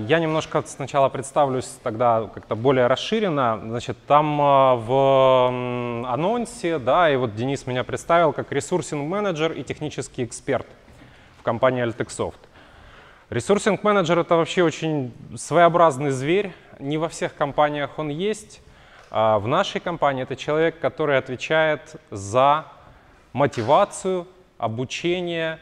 Я немножко сначала представлюсь тогда как-то более расширенно. Значит, там в анонсе, да, и вот Денис меня представил как ресурсинг-менеджер и технический эксперт в компании Altexoft. Ресурсинг-менеджер — это вообще очень своеобразный зверь. Не во всех компаниях он есть. В нашей компании это человек, который отвечает за мотивацию, обучение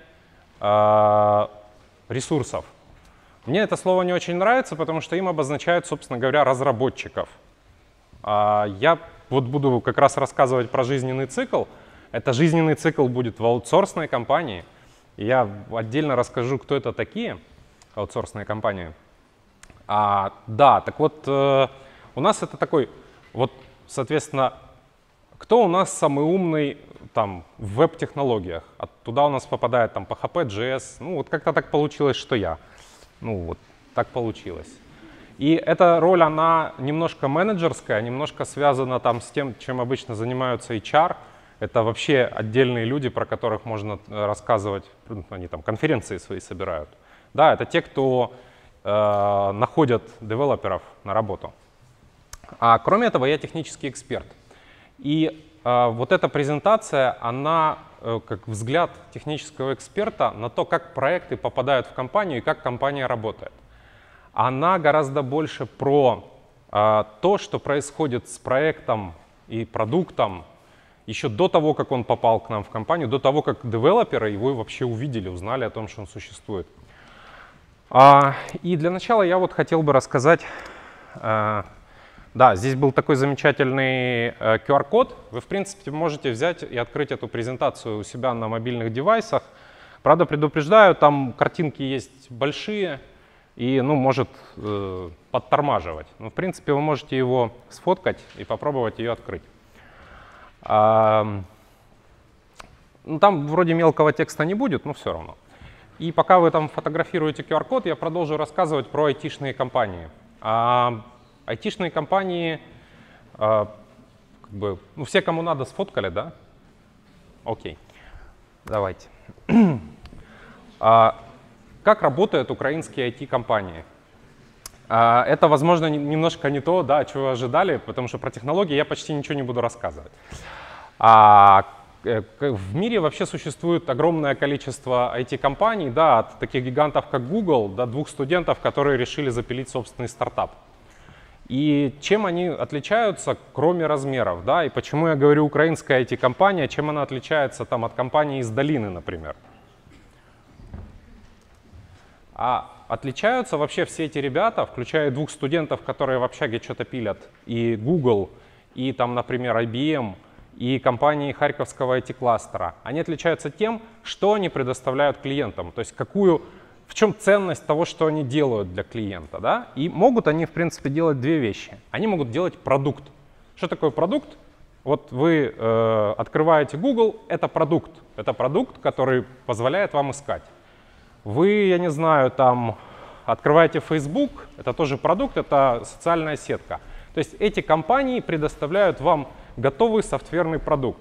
ресурсов. Мне это слово не очень нравится, потому что им обозначают, собственно говоря, разработчиков. Я вот буду как раз рассказывать про жизненный цикл. Это жизненный цикл будет в аутсорсной компании. И я отдельно расскажу, кто это такие аутсорсные компании. Да, так вот, у нас это такой, вот, соответственно, кто у нас самый умный там в веб-технологиях? Туда у нас попадает там PHP, JS. Ну, вот как-то так получилось, что я. Ну, вот так получилось. И эта роль, она немножко менеджерская, немножко связана там с тем, чем обычно занимаются HR. Это вообще отдельные люди, про которых можно рассказывать. Они там конференции свои собирают. Да, это те, кто находят девелоперов на работу. А кроме этого, я технический эксперт. И вот эта презентация, она как взгляд технического эксперта на то, как проекты попадают в компанию и как компания работает. Она гораздо больше про то, что происходит с проектом и продуктом еще до того, как он попал к нам в компанию, до того, как девелоперы его вообще увидели, узнали о том, что он существует. И для начала я вот хотел бы рассказать. Да, здесь был такой замечательный QR-код. Вы, в принципе, можете взять и открыть эту презентацию у себя на мобильных девайсах. Правда, предупреждаю, там картинки есть большие и, ну, может подтормаживать. Но, в принципе, вы можете его сфоткать и попробовать ее открыть. Ну, там вроде мелкого текста не будет, но все равно. И пока вы там фотографируете QR-код, я продолжу рассказывать про айтишные компании. Айтишные компании, как бы, ну, все, кому надо, сфоткали, да? Окей, давайте. Как работают украинские IT-компании? Это, возможно, немножко не то, да, чего вы ожидали, потому что про технологии я почти ничего не буду рассказывать. В мире вообще существует огромное количество IT-компаний, да, от таких гигантов, как Google, до 2 студентов, которые решили запилить собственный стартап. И чем они отличаются, кроме размеров, да, и почему я говорю украинская IT-компания, чем она отличается там от компании из долины, например? Отличаются вообще все эти ребята, включая 2 студентов, которые в общаге что-то пилят, и Google, и там, например, IBM, и компании Харьковского IT-кластера. Они отличаются тем, что они предоставляют клиентам, то есть в чем ценность того, что они делают для клиента, да? И могут они, в принципе, делать 2 вещи. Они могут делать продукт. Что такое продукт? Вот вы открываете Google, это продукт. Это продукт, который позволяет вам искать. Вы, я не знаю, там открываете Facebook, это тоже продукт, это социальная сетка. То есть эти компании предоставляют вам готовый софтверный продукт.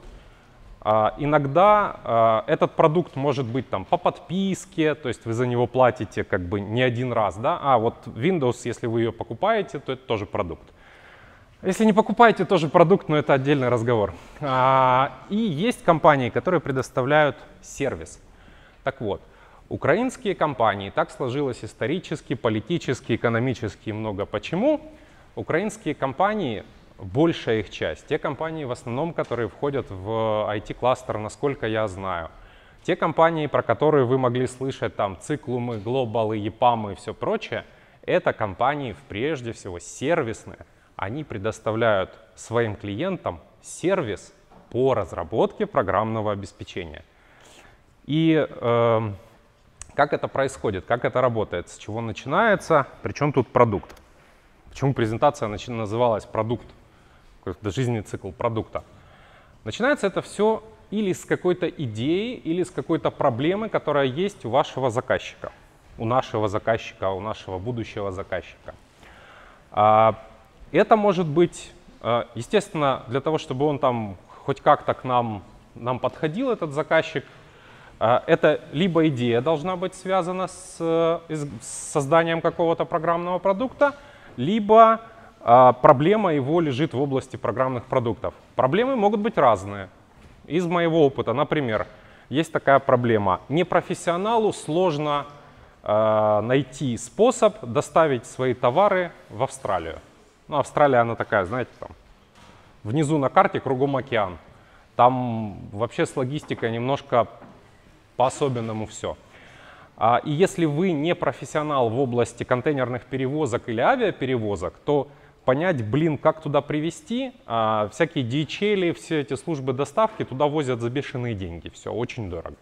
Иногда этот продукт может быть там по подписке, то есть вы за него платите как бы не один раз, да, вот Windows, если вы ее покупаете, то это тоже продукт. Если не покупаете, тоже продукт, но это отдельный разговор. И есть компании, которые предоставляют сервис. Так вот, украинские компании, так сложилось исторически, политически, экономически, много почему. Украинские компании, большая их часть, те компании в основном, которые входят в IT-кластер, насколько я знаю, те компании, про которые вы могли слышать, там, Циклумы, Глобалы, Епамы и все прочее, это компании, прежде всего, сервисные. Они предоставляют своим клиентам сервис по разработке программного обеспечения. И как это происходит, как это работает, с чего начинается, причем тут продукт. Почему презентация называлась «Продукт», жизненный цикл продукта. Начинается это все или с какой-то идеи, или с какой-то проблемы, которая есть у вашего заказчика, у нашего будущего заказчика. Это может быть, естественно, для того, чтобы он там хоть как-то к нам подходил, этот заказчик, Это либо идея должна быть связана с созданием какого-то программного продукта, либо проблема его лежит в области программных продуктов. Проблемы могут быть разные. Из моего опыта, например, есть такая проблема. Непрофессионалу сложно найти способ доставить свои товары в Австралию. Ну, Австралия, она такая, знаете, там внизу на карте кругом океан. Там вообще с логистикой немножко по-особенному все. И если вы не профессионал в области контейнерных перевозок или авиаперевозок, то понять, блин, как туда привезти, всякие DHL, все эти службы доставки туда возят за бешеные деньги. Все очень дорого.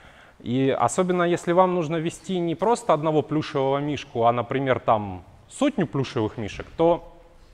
И особенно если вам нужно везти не просто одного плюшевого мишку, а, например, там 100 плюшевых мишек, то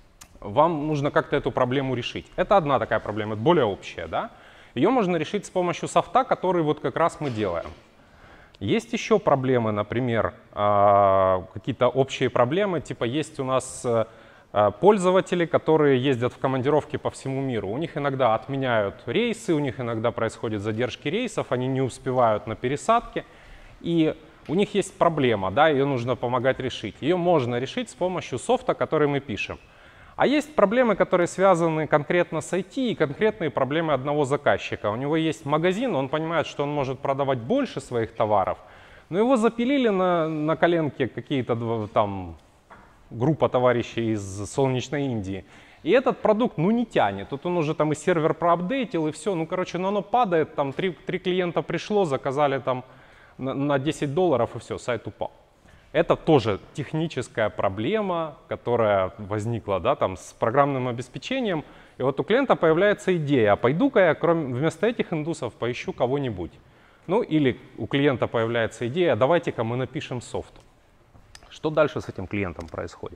вам нужно как-то эту проблему решить. Это одна такая проблема, это более общая, да? Ее можно решить с помощью софта, который вот как раз мы делаем. Есть еще проблемы, например, какие-то общие проблемы, типа есть у нас пользователи, которые ездят в командировки по всему миру. У них иногда отменяют рейсы, у них иногда происходят задержки рейсов, они не успевают на пересадки, и у них есть проблема, да, ее нужно помогать решить. Ее можно решить с помощью софта, который мы пишем. А есть проблемы, которые связаны конкретно с IT и конкретные проблемы одного заказчика. У него есть магазин, он понимает, что он может продавать больше своих товаров, но его запилили на коленке какие-то там группа товарищей из солнечной Индии. И этот продукт, ну, не тянет. Тут он уже там и сервер проапдейтил, и все. Ну, короче, ну, оно падает, там три клиента пришло, заказали там на $10, и все, сайт упал. Это тоже техническая проблема, которая возникла, да, там, с программным обеспечением. И вот у клиента появляется идея, а пойду-ка я вместо этих индусов поищу кого-нибудь. Ну или у клиента появляется идея, давайте-ка мы напишем софт. Что дальше с этим клиентом происходит?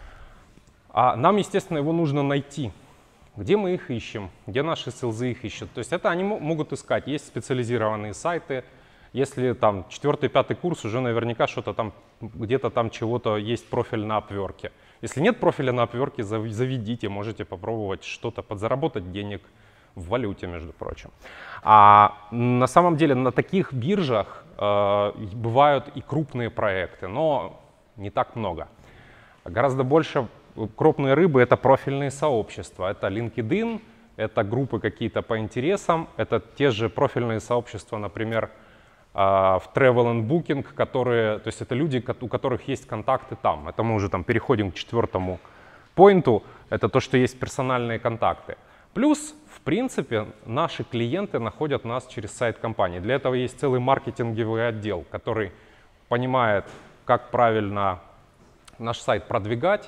Нам, естественно, его нужно найти. Где мы их ищем, где наши селзы их ищут. То есть это они могут искать. Есть специализированные сайты. Если там 4-5 курс, уже наверняка что-то там, где-то там чего-то есть профиль на Upwork. Если нет профиля на Upwork, заведите, можете попробовать что-то подзаработать денег в валюте, между прочим. А на самом деле на таких биржах бывают и крупные проекты, но не так много. Гораздо больше крупные рыбы — это профильные сообщества, это LinkedIn, это группы какие-то по интересам, это те же профильные сообщества, например, в Travel and Booking, которые, то есть это люди, у которых есть контакты там. Это мы уже там переходим к 4-му поинту, это то, что есть персональные контакты. Плюс, в принципе, наши клиенты находят нас через сайт компании. Для этого есть целый маркетинговый отдел, который понимает, как правильно наш сайт продвигать,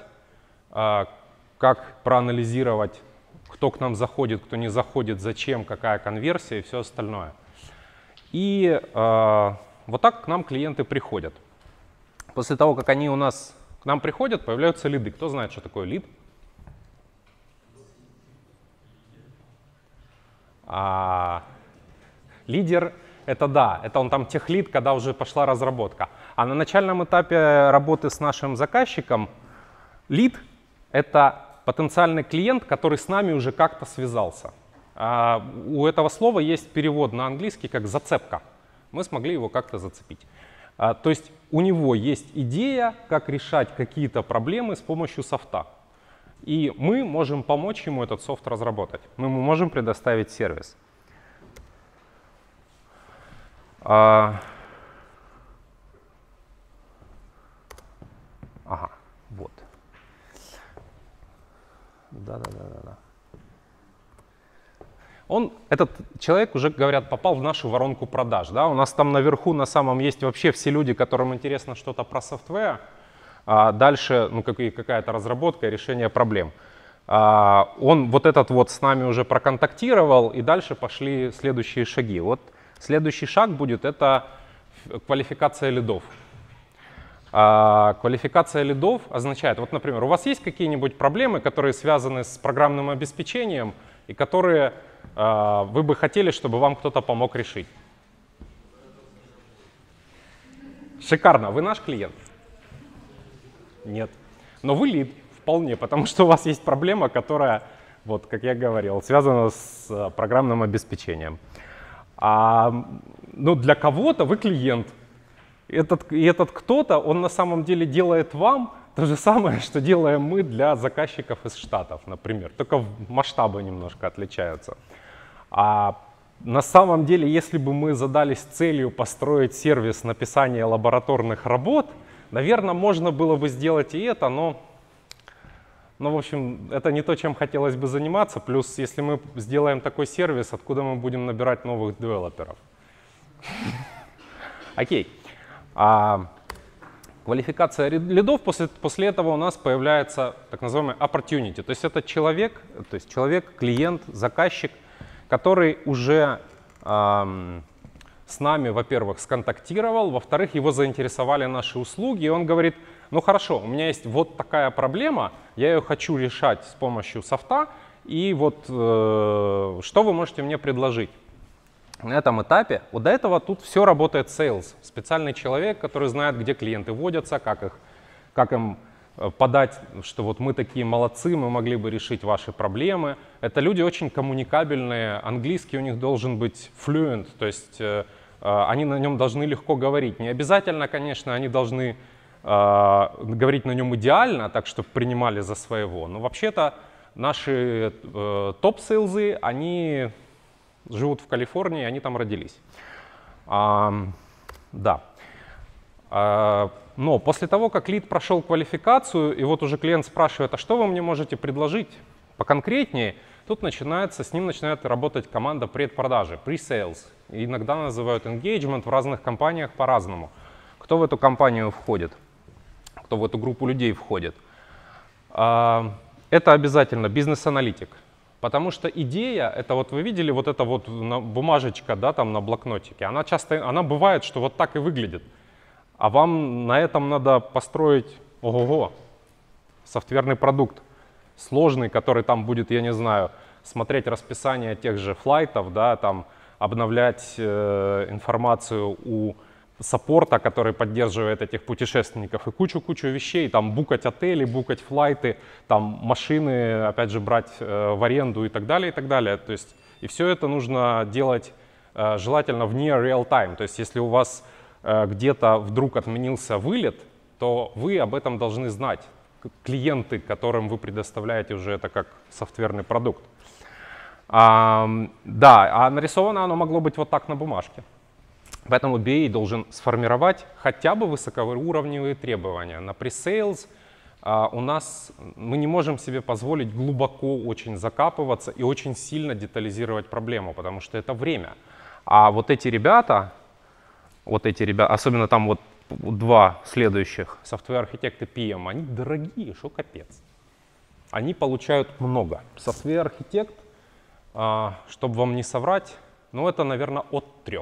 как проанализировать, кто к нам заходит, кто не заходит, зачем, какая конверсия и все остальное. И вот так к нам клиенты приходят. После того, как они к нам приходят, появляются лиды. Кто знает, что такое лид? Лидер — это да, это он там техлид, когда уже пошла разработка. А на начальном этапе работы с нашим заказчиком лид — это потенциальный клиент, который с нами уже как-то связался. У этого слова есть перевод на английский как «зацепка». Мы смогли его как-то зацепить. То есть у него есть идея, как решать какие-то проблемы с помощью софта. И мы можем помочь ему этот софт разработать. Мы ему можем предоставить сервис. Ага, вот. Да. Этот человек, уже говорят, попал в нашу воронку продаж. Да? У нас там наверху на самом есть вообще все люди, которым интересно что-то про софтвер. А дальше какая-то разработка и решение проблем. Он вот этот вот с нами уже проконтактировал, и дальше пошли следующие шаги. Вот следующий шаг будет — это квалификация лидов. Квалификация лидов означает, вот, например, у вас есть какие-нибудь проблемы, которые связаны с программным обеспечением и которые вы бы хотели, чтобы вам кто-то помог решить? Шикарно. Вы наш клиент? Нет. Но вы лид вполне, потому что у вас есть проблема, которая, вот как я говорил, связана с программным обеспечением. Ну, для кого-то вы клиент. И этот кто-то, он на самом деле делает вам то же самое, что делаем мы для заказчиков из Штатов, например. Только масштабы немножко отличаются. А на самом деле, если бы мы задались целью построить сервис написания лабораторных работ, наверное, можно было бы сделать и это, но в общем, это не то, чем хотелось бы заниматься. Плюс, если мы сделаем такой сервис, откуда мы будем набирать новых девелоперов? Окей. Квалификация лидов, после этого у нас появляется так называемый opportunity. То есть это человек, клиент, заказчик, который уже с нами, во-первых, сконтактировал, во-вторых, его заинтересовали наши услуги, и он говорит: ну хорошо, у меня есть вот такая проблема, я ее хочу решать с помощью софта, и вот что вы можете мне предложить? На этом этапе, вот до этого тут все работает sales, специальный человек, который знает, где клиенты водятся, как им подать, что вот мы такие молодцы, мы могли бы решить ваши проблемы. Это люди очень коммуникабельные, английский у них должен быть fluent, то есть они на нем должны легко говорить. Не обязательно, конечно, они должны говорить на нем идеально, так чтобы принимали за своего, но вообще-то наши топ-сейлзы, они живут в Калифорнии, они там родились. Да. Но после того, как лид прошел квалификацию, и вот уже клиент спрашивает: а что вы мне можете предложить поконкретнее, тут с ним начинает работать команда предпродажи, pre-sales. Иногда называют engagement, в разных компаниях по-разному. Кто в эту компанию входит? Кто в эту группу людей входит? Это обязательно бизнес-аналитик. Потому что идея, это вот вы видели, вот эта вот бумажечка, да, там на блокнотике, она бывает, что вот так и выглядит. А вам на этом надо построить, ого-го, софтверный продукт сложный, который там будет, я не знаю, смотреть расписание тех же флайтов, да, там обновлять информацию у саппорта, который поддерживает этих путешественников, и кучу-кучу вещей, там букать отели, букать флайты, там машины, опять же, брать в аренду и так далее, и так далее. То есть, и все это нужно делать желательно в near real time. То есть, если у вас где-то вдруг отменился вылет, то вы об этом должны знать. Клиенты, которым вы предоставляете уже это как софтверный продукт. Да, а нарисовано оно могло быть вот так на бумажке. Поэтому BA должен сформировать хотя бы высокоуровневые требования. На pre-sales мы не можем себе позволить глубоко очень закапываться и очень сильно детализировать проблему, потому что это время. А вот эти ребята, особенно там вот два следующих, софтвер-архитект и PM, они дорогие, что капец. Они получают много. Софтвер-архитект, чтобы вам не соврать, ну это, наверное, от 3.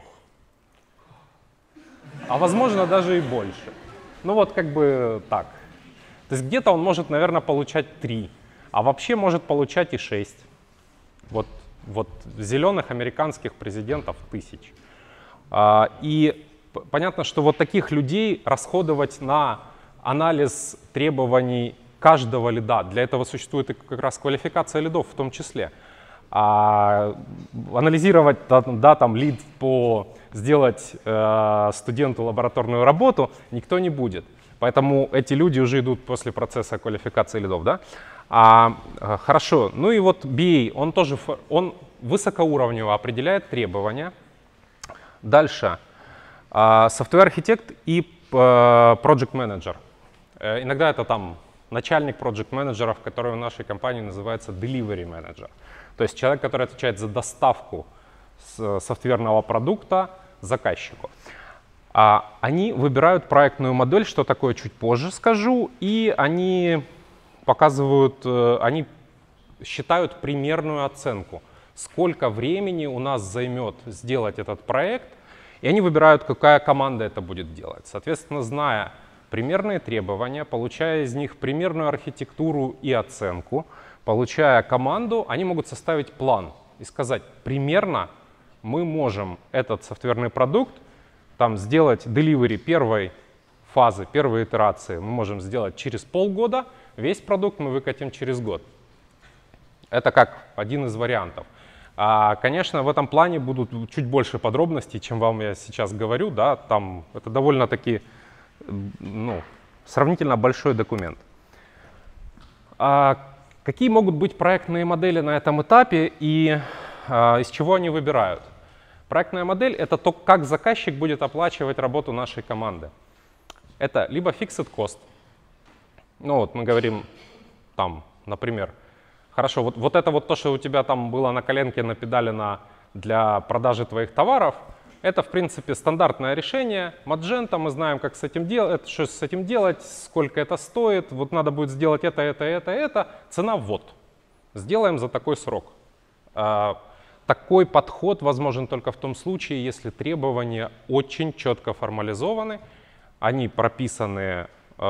А возможно даже и больше. Ну вот как бы так. То есть где-то он может, наверное, получать 3, а вообще может получать и 6. Вот зеленых американских президентов 1000. И понятно, что вот таких людей расходовать на анализ требований каждого лида, для этого существует и как раз квалификация лидов в том числе. Анализировать, да, там лид сделать студенту лабораторную работу никто не будет. Поэтому эти люди уже идут после процесса квалификации лидов. Да? Хорошо, ну и вот BA, он высокоуровнево определяет требования. Дальше, софтвер-архитект и project менеджер. Иногда это там начальник project менеджеров, который в нашей компании называется delivery manager. То есть человек, который отвечает за доставку софтверного продукта заказчику. Они выбирают проектную модель, что такое чуть позже скажу, и они они считают примерную оценку, сколько времени у нас займет сделать этот проект, и они выбирают, какая команда это будет делать. Соответственно, зная примерные требования, получая из них примерную архитектуру и оценку, получая команду, они могут составить план и сказать: примерно мы можем этот софтверный продукт там сделать delivery первой фазы, первой итерации мы можем сделать через полгода, весь продукт мы выкатим через год. Это как один из вариантов. Конечно, в этом плане будут чуть больше подробностей, чем вам я сейчас говорю. Да? Там это довольно-таки сравнительно большой документ. Какие могут быть проектные модели на этом этапе и из чего они выбирают? Проектная модель — это то, как заказчик будет оплачивать работу нашей команды. Это либо fixed cost. Ну вот мы говорим, там, например, хорошо, вот это вот то, что у тебя там было на коленке напедалено для продажи твоих товаров, это, в принципе, стандартное решение. Magento, мы знаем, как с этим делать, что с этим делать, сколько это стоит. Вот надо будет сделать это. Цена вот. Сделаем за такой срок. Такой подход возможен только в том случае, если требования очень четко формализованы, они прописаны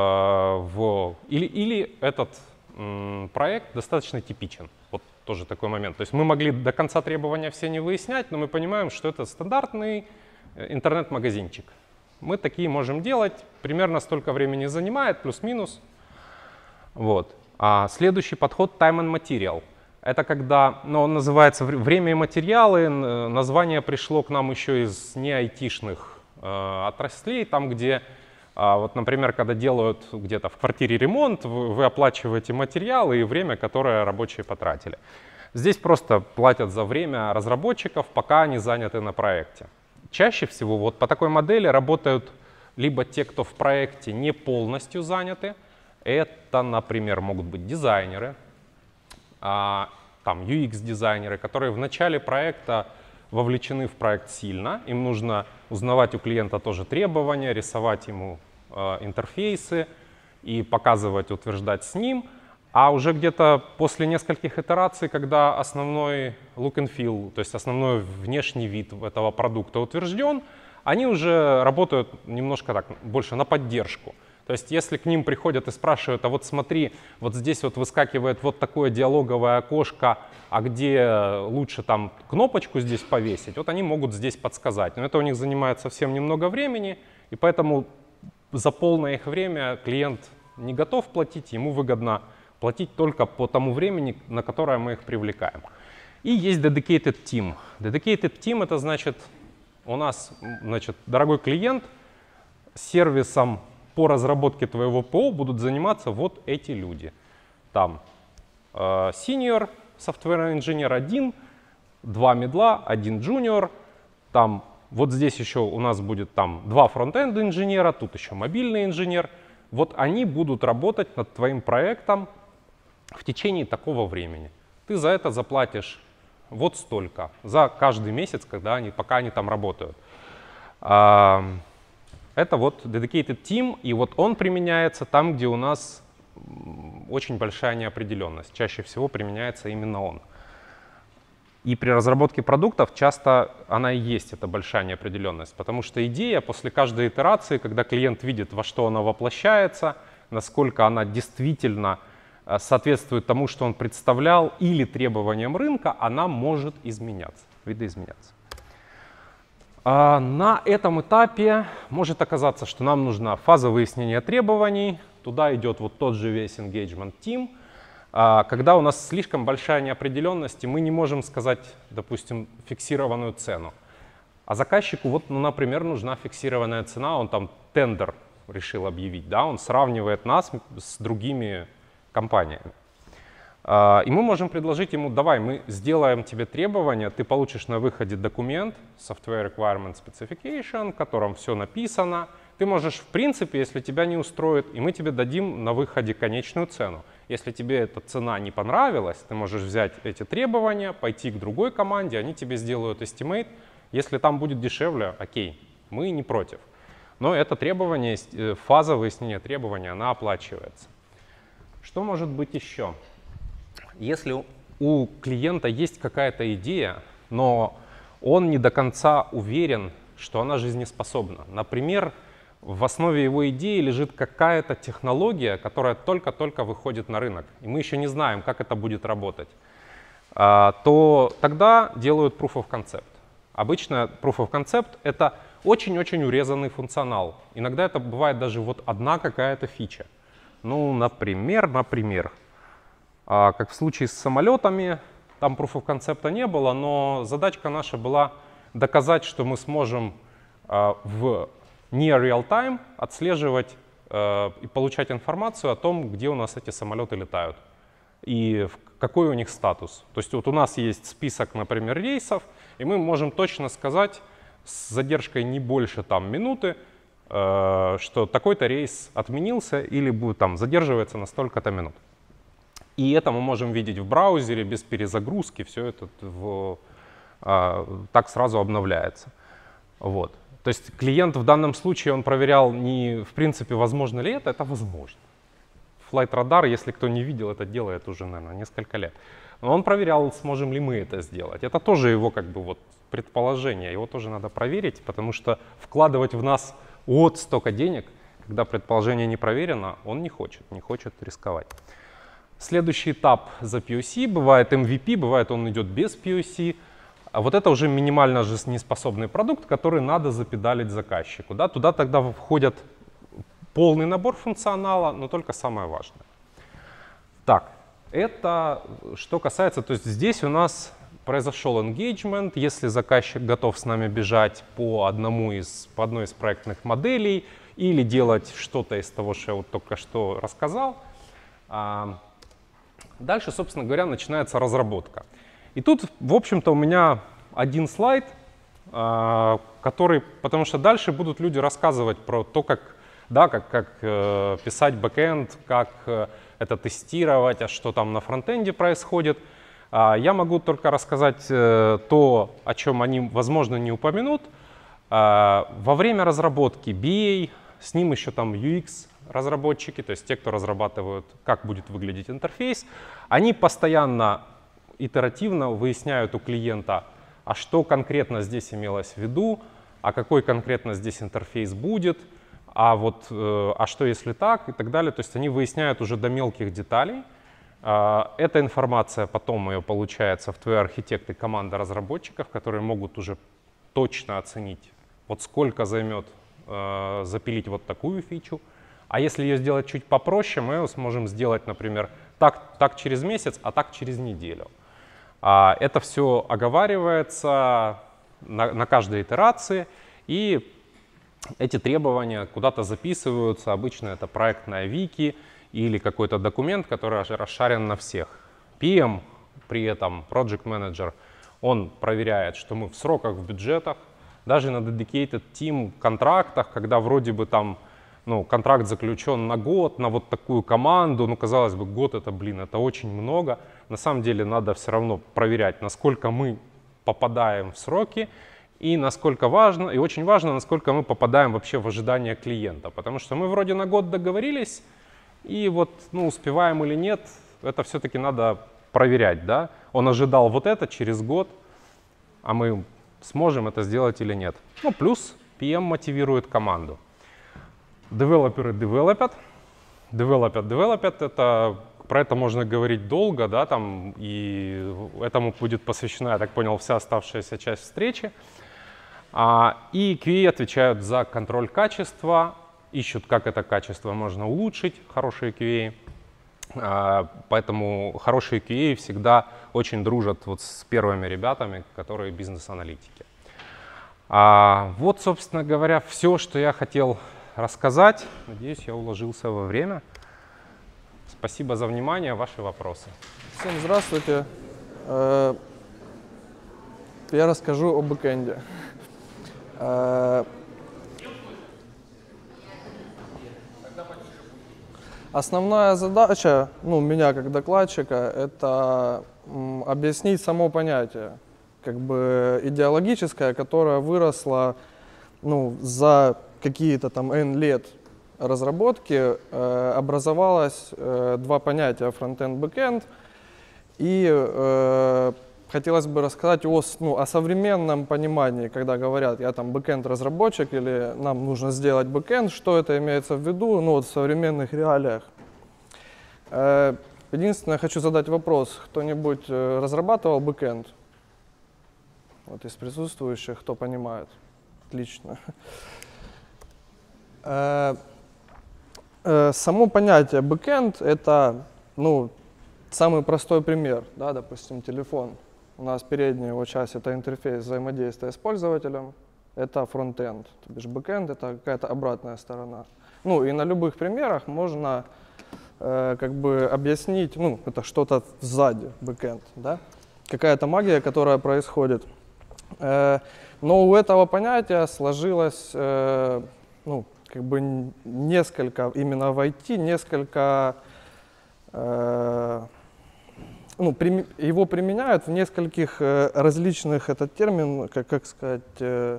или этот проект достаточно типичен. Вот тоже такой момент. То есть мы могли до конца требования все не выяснять, но мы понимаем, что это стандартный интернет-магазинчик. Мы такие можем делать, примерно столько времени занимает, плюс-минус. Вот. А следующий подход — time and material. Это когда, он называется «Время и материалы». Название пришло к нам еще из неайтишных отраслей, там, где, вот, например, когда делают где-то в квартире ремонт, вы оплачиваете материалы и время, которое рабочие потратили. Здесь просто платят за время разработчиков, пока они заняты на проекте. Чаще всего вот по такой модели работают либо те, кто в проекте не полностью заняты. Это, например, могут быть дизайнеры, там UX-дизайнеры, которые в начале проекта вовлечены в проект сильно. Им нужно узнавать у клиента тоже требования, рисовать ему интерфейсы и показывать, утверждать с ним. А уже где-то после нескольких итераций, когда основной look and feel, то есть основной внешний вид этого продукта утвержден, они уже работают немножко так, больше на поддержку. То есть если к ним приходят и спрашивают, а вот смотри, вот здесь вот выскакивает вот такое диалоговое окошко, а где лучше там кнопочку здесь повесить, вот они могут здесь подсказать. Но это у них занимает совсем немного времени, и поэтому за полное их время клиент не готов платить, ему выгодно платить только по тому времени, на которое мы их привлекаем. И есть dedicated team. Dedicated team — это значит, у нас, дорогой клиент, сервисом по разработке твоего ПО будут заниматься вот эти люди. Там senior software engineer 1, 2 медла, 1 junior. Там вот здесь еще у нас будет там 2 фронт-энд инженера, тут еще мобильный инженер. Вот они будут работать над твоим проектом в течение такого времени. Ты за это заплатишь вот столько за каждый месяц, пока они там работают. Это вот dedicated team, и вот он применяется там, где у нас очень большая неопределенность. Чаще всего применяется именно он. И при разработке продуктов часто она и есть, эта большая неопределенность, потому что идея после каждой итерации, когда клиент видит, во что она воплощается, насколько она действительно соответствует тому, что он представлял, или требованиям рынка, она может изменяться, видоизменяться. На этом этапе может оказаться, что нам нужна фаза выяснения требований. Туда идет вот тот же весь engagement team. Когда у нас слишком большая неопределенность, и мы не можем сказать, допустим, фиксированную цену. А заказчику, вот, например, нужна фиксированная цена, он там тендер решил объявить, да, он сравнивает нас с другими компаниями. И мы можем предложить ему: давай, мы сделаем тебе требования, ты получишь на выходе документ, Software Requirement Specification, в котором все написано. Ты можешь, в принципе, если тебя не устроит, и мы тебе дадим на выходе конечную цену. Если тебе эта цена не понравилась, ты можешь взять эти требования, пойти к другой команде, они тебе сделают estimate. Если там будет дешевле, окей, мы не против. Но это требование, фаза выяснения требований, она оплачивается. Что может быть еще? Если у клиента есть какая-то идея, но он не до конца уверен, что она жизнеспособна. Например, в основе его идеи лежит какая-то технология, которая только-только выходит на рынок, и мы еще не знаем, как это будет работать, то тогда делают Proof of Concept. Обычно Proof of Concept — это очень-очень урезанный функционал. Иногда это бывает даже вот одна какая-то фича. Ну, например, как в случае с самолетами, там proof of concept не было, но задачка наша была доказать, что мы сможем в near real time отслеживать и получать информацию о том, где у нас эти самолеты летают и какой у них статус. То есть вот у нас есть список, например, рейсов, и мы можем точно сказать с задержкой не больше там минуты, что такой-то рейс отменился или будет там задерживается на столько-то минут. И это мы можем видеть в браузере без перезагрузки, все это так сразу обновляется. Вот. То есть клиент в данном случае он проверял не в принципе возможно ли это возможно. Flight Radar, если кто не видел, это делает уже, наверное, несколько лет. Но он проверял, сможем ли мы это сделать. Это тоже его как бы вот предположение, его тоже надо проверить, потому что вкладывать в нас вот столько денег, когда предположение не проверено, он не хочет рисковать. Следующий этап за POC, бывает MVP, бывает он идет без POC. А вот это уже минимально жизнеспособный продукт, который надо запедалить заказчику. Да? Туда тогда входят полный набор функционала, но только самое важное. Так, это что касается, то есть здесь у нас произошел engagement, если заказчик готов с нами бежать по одной из проектных моделей или делать что-то из того, что я вот только что рассказал. Дальше, собственно говоря, начинается разработка. И тут, в общем-то, у меня один слайд, который, потому что дальше будут люди рассказывать про то, как писать бэкэнд, как это тестировать, а что там на фронтенде происходит. Я могу только рассказать то, о чем они, возможно, не упомянут. Во время разработки BA, с ним еще там UX разработчики, то есть те, кто разрабатывают, как будет выглядеть интерфейс, они постоянно итеративно выясняют у клиента, а что конкретно здесь имелось в виду, а какой конкретно здесь интерфейс будет, а что если так и так далее. То есть они выясняют уже до мелких деталей. Эта информация потом ее получается в твои архитекты команда разработчиков, которые могут уже точно оценить, вот сколько займет запилить вот такую фичу. А если ее сделать чуть попроще, мы ее сможем сделать, например, так через месяц, а так через неделю. Это все оговаривается на каждой итерации, и эти требования куда-то записываются. Обычно это проектная вики или какой-то документ, который расшарен на всех. PM, при этом Project Manager, он проверяет, что мы в сроках, в бюджетах, даже на dedicated team контрактах, когда вроде бы там контракт заключен на год, на вот такую команду, казалось бы, год это очень много. На самом деле надо все равно проверять, насколько мы попадаем в сроки и насколько важно, и очень важно, насколько мы попадаем вообще в ожидания клиента. Потому что мы вроде на год договорились, и вот успеваем или нет, это все-таки надо проверять. Да? Он ожидал вот это через год, а мы сможем это сделать или нет. Плюс PM мотивирует команду. Девелоперы девелопят, про это можно говорить долго, да, там, и этому будет посвящена, я так понял, вся оставшаяся часть встречи. И QA отвечают за контроль качества, ищут, как это качество можно улучшить, хорошие QA. Поэтому хорошие QA всегда очень дружат вот с первыми ребятами, которые бизнес-аналитики. Вот, собственно говоря, все, что я хотел рассказать. Надеюсь, я уложился во время. Спасибо за внимание. Ваши вопросы. Всем здравствуйте. Я расскажу о бэкэнде. Основная задача, меня как докладчика, это объяснить само понятие, как бы идеологическое, которое выросло, за какие-то там N лет разработки, образовалось два понятия: фронтенд, бэкенд. И хотелось бы рассказать о современном понимании, когда говорят, я там бэкенд-разработчик или нам нужно сделать бэкенд, что это имеется в виду в современных реалиях. Единственное, хочу задать вопрос: кто-нибудь разрабатывал бэкенд? Вот из присутствующих, кто понимает? Отлично. Само понятие бэкенд — это самый простой пример, да, допустим, телефон. У нас передняя его часть — это интерфейс взаимодействия с пользователем, это фронтенд, то бишь бэкенд — это какая-то обратная сторона. Ну и на любых примерах можно как бы объяснить, ну, это что-то сзади, бэкенд, да, какая-то магия, которая происходит. Но у этого понятия сложилось, ну, как бы несколько, именно в IT, несколько, ну, его применяют в нескольких различных, этот термин, как сказать,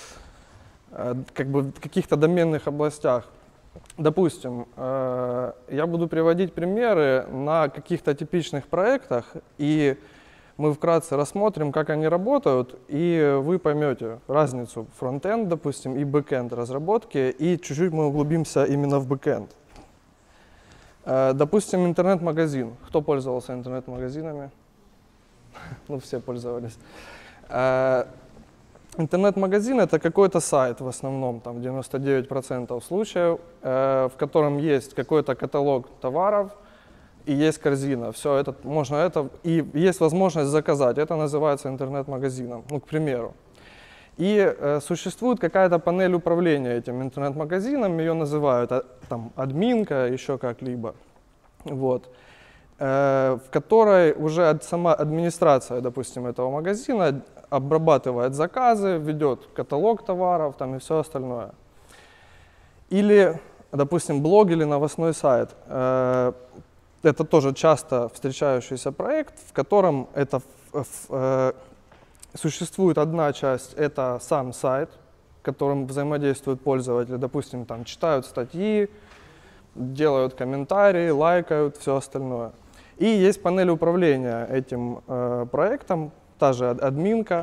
как бы в каких-то доменных областях. Допустим, я буду приводить примеры на каких-то типичных проектах, и мы вкратце рассмотрим, как они работают, и вы поймете разницу фронтенд, допустим, и бэкенд разработки, и чуть-чуть мы углубимся именно в бэкенд. Допустим, интернет-магазин. Кто пользовался интернет-магазинами? Ну, все пользовались. Интернет-магазин — это какой-то сайт, в основном, там 99% случаев, в котором есть какой-то каталог товаров и есть корзина. Все это можно, и есть возможность заказать. Это называется интернет-магазином, ну, к примеру. И существует какая-то панель управления этим интернет-магазином, ее называют там админка, еще как-либо, вот, в которой уже сама администрация, допустим, этого магазина обрабатывает заказы, ведет каталог товаров там, и все остальное. Или, допустим, блог или новостной сайт. Это тоже часто встречающийся проект, в котором это существует одна часть, это сам сайт, которым взаимодействуют пользователи, допустим, там читают статьи, делают комментарии, лайкают, все остальное. И есть панель управления этим проектом, та же админка,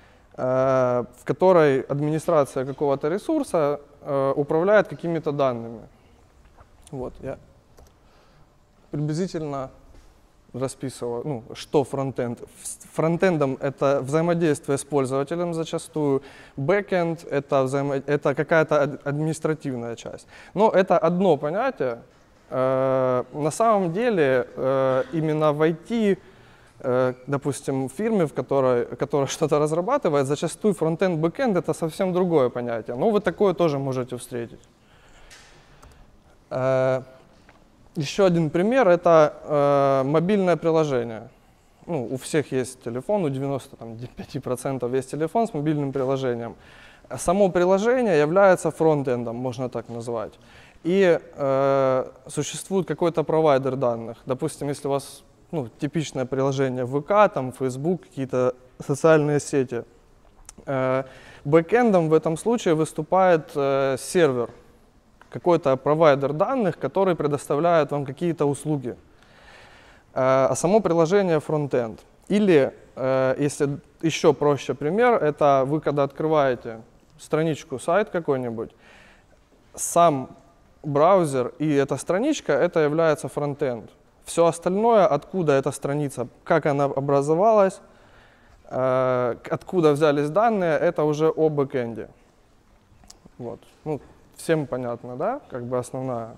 в которой администрация какого-то ресурса управляет какими-то данными. Вот, я приблизительно расписываю, ну, что фронтенд. Фронтендом это взаимодействие с пользователем зачастую, бэкенд это какая-то административная часть. Но это одно понятие. На самом деле именно в IT, допустим, в фирме, которая что-то разрабатывает, зачастую фронтенд, бэкенд это совсем другое понятие. Но вы такое тоже можете встретить. Еще один пример — это мобильное приложение. Ну, у всех есть телефон, у 95% есть телефон с мобильным приложением. Само приложение является фронтендом, можно так назвать. И существует какой-то провайдер данных. Допустим, если у вас типичное приложение ВК, там, Facebook, какие-то социальные сети. Бэкэндом в этом случае выступает сервер, какой-то провайдер данных, который предоставляет вам какие-то услуги. А само приложение фронтенд. Или, если еще проще пример, это вы когда открываете страничку, сайт какой-нибудь, сам браузер и эта страничка, это является фронтенд. Все остальное, откуда эта страница, как она образовалась, откуда взялись данные, это уже о бэкэнде. Вот. Ну, всем понятно, да? Как бы основная.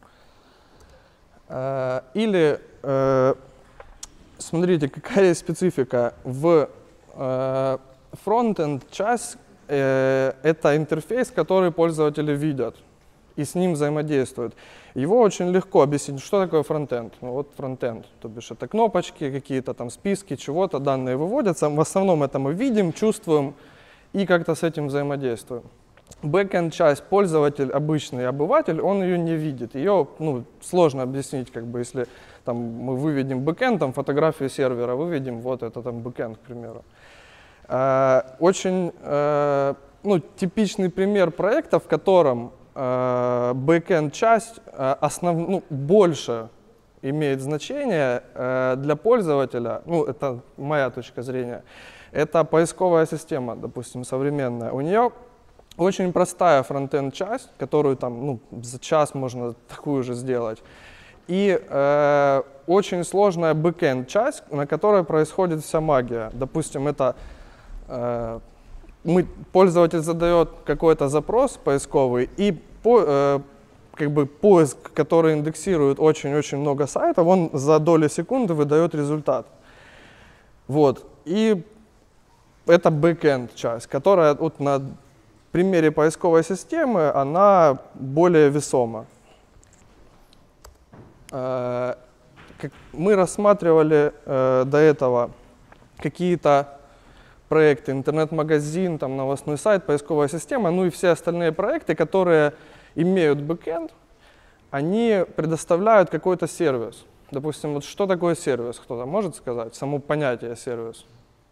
Или, смотрите, какая есть специфика. В фронтенд часть это интерфейс, который пользователи видят и с ним взаимодействуют. Его очень легко объяснить, что такое фронтенд. Ну вот фронтенд, то бишь это кнопочки, какие-то там списки, чего-то, данные выводятся. В основном это мы видим, чувствуем и как-то с этим взаимодействуем. Бэкэнд часть, пользователь, обычный обыватель, он ее не видит. Ее сложно объяснить, как бы, если там, мы выведем бэкэнд, там, фотографию сервера, выведем, вот это там бэкэнд, к примеру. Очень типичный пример проекта, в котором бэкэнд часть больше имеет значение для пользователя, это моя точка зрения, это поисковая система, допустим, современная. У нее очень простая фронтенд часть, которую там, за час можно такую же сделать, и очень сложная бэкэнд часть, на которой происходит вся магия. Допустим, это пользователь задает какой-то запрос поисковый, и как бы поиск, который индексирует очень-очень много сайтов, он за доли секунды выдает результат. Вот. И это бэкэнд часть, которая вот на примере поисковой системы, она более весома. Мы рассматривали до этого какие-то проекты, интернет-магазин, там, новостной сайт, поисковая система, ну и все остальные проекты, которые имеют бэкэнд, они предоставляют какой-то сервис. Допустим, вот что такое сервис, кто-то может сказать, само понятие сервис?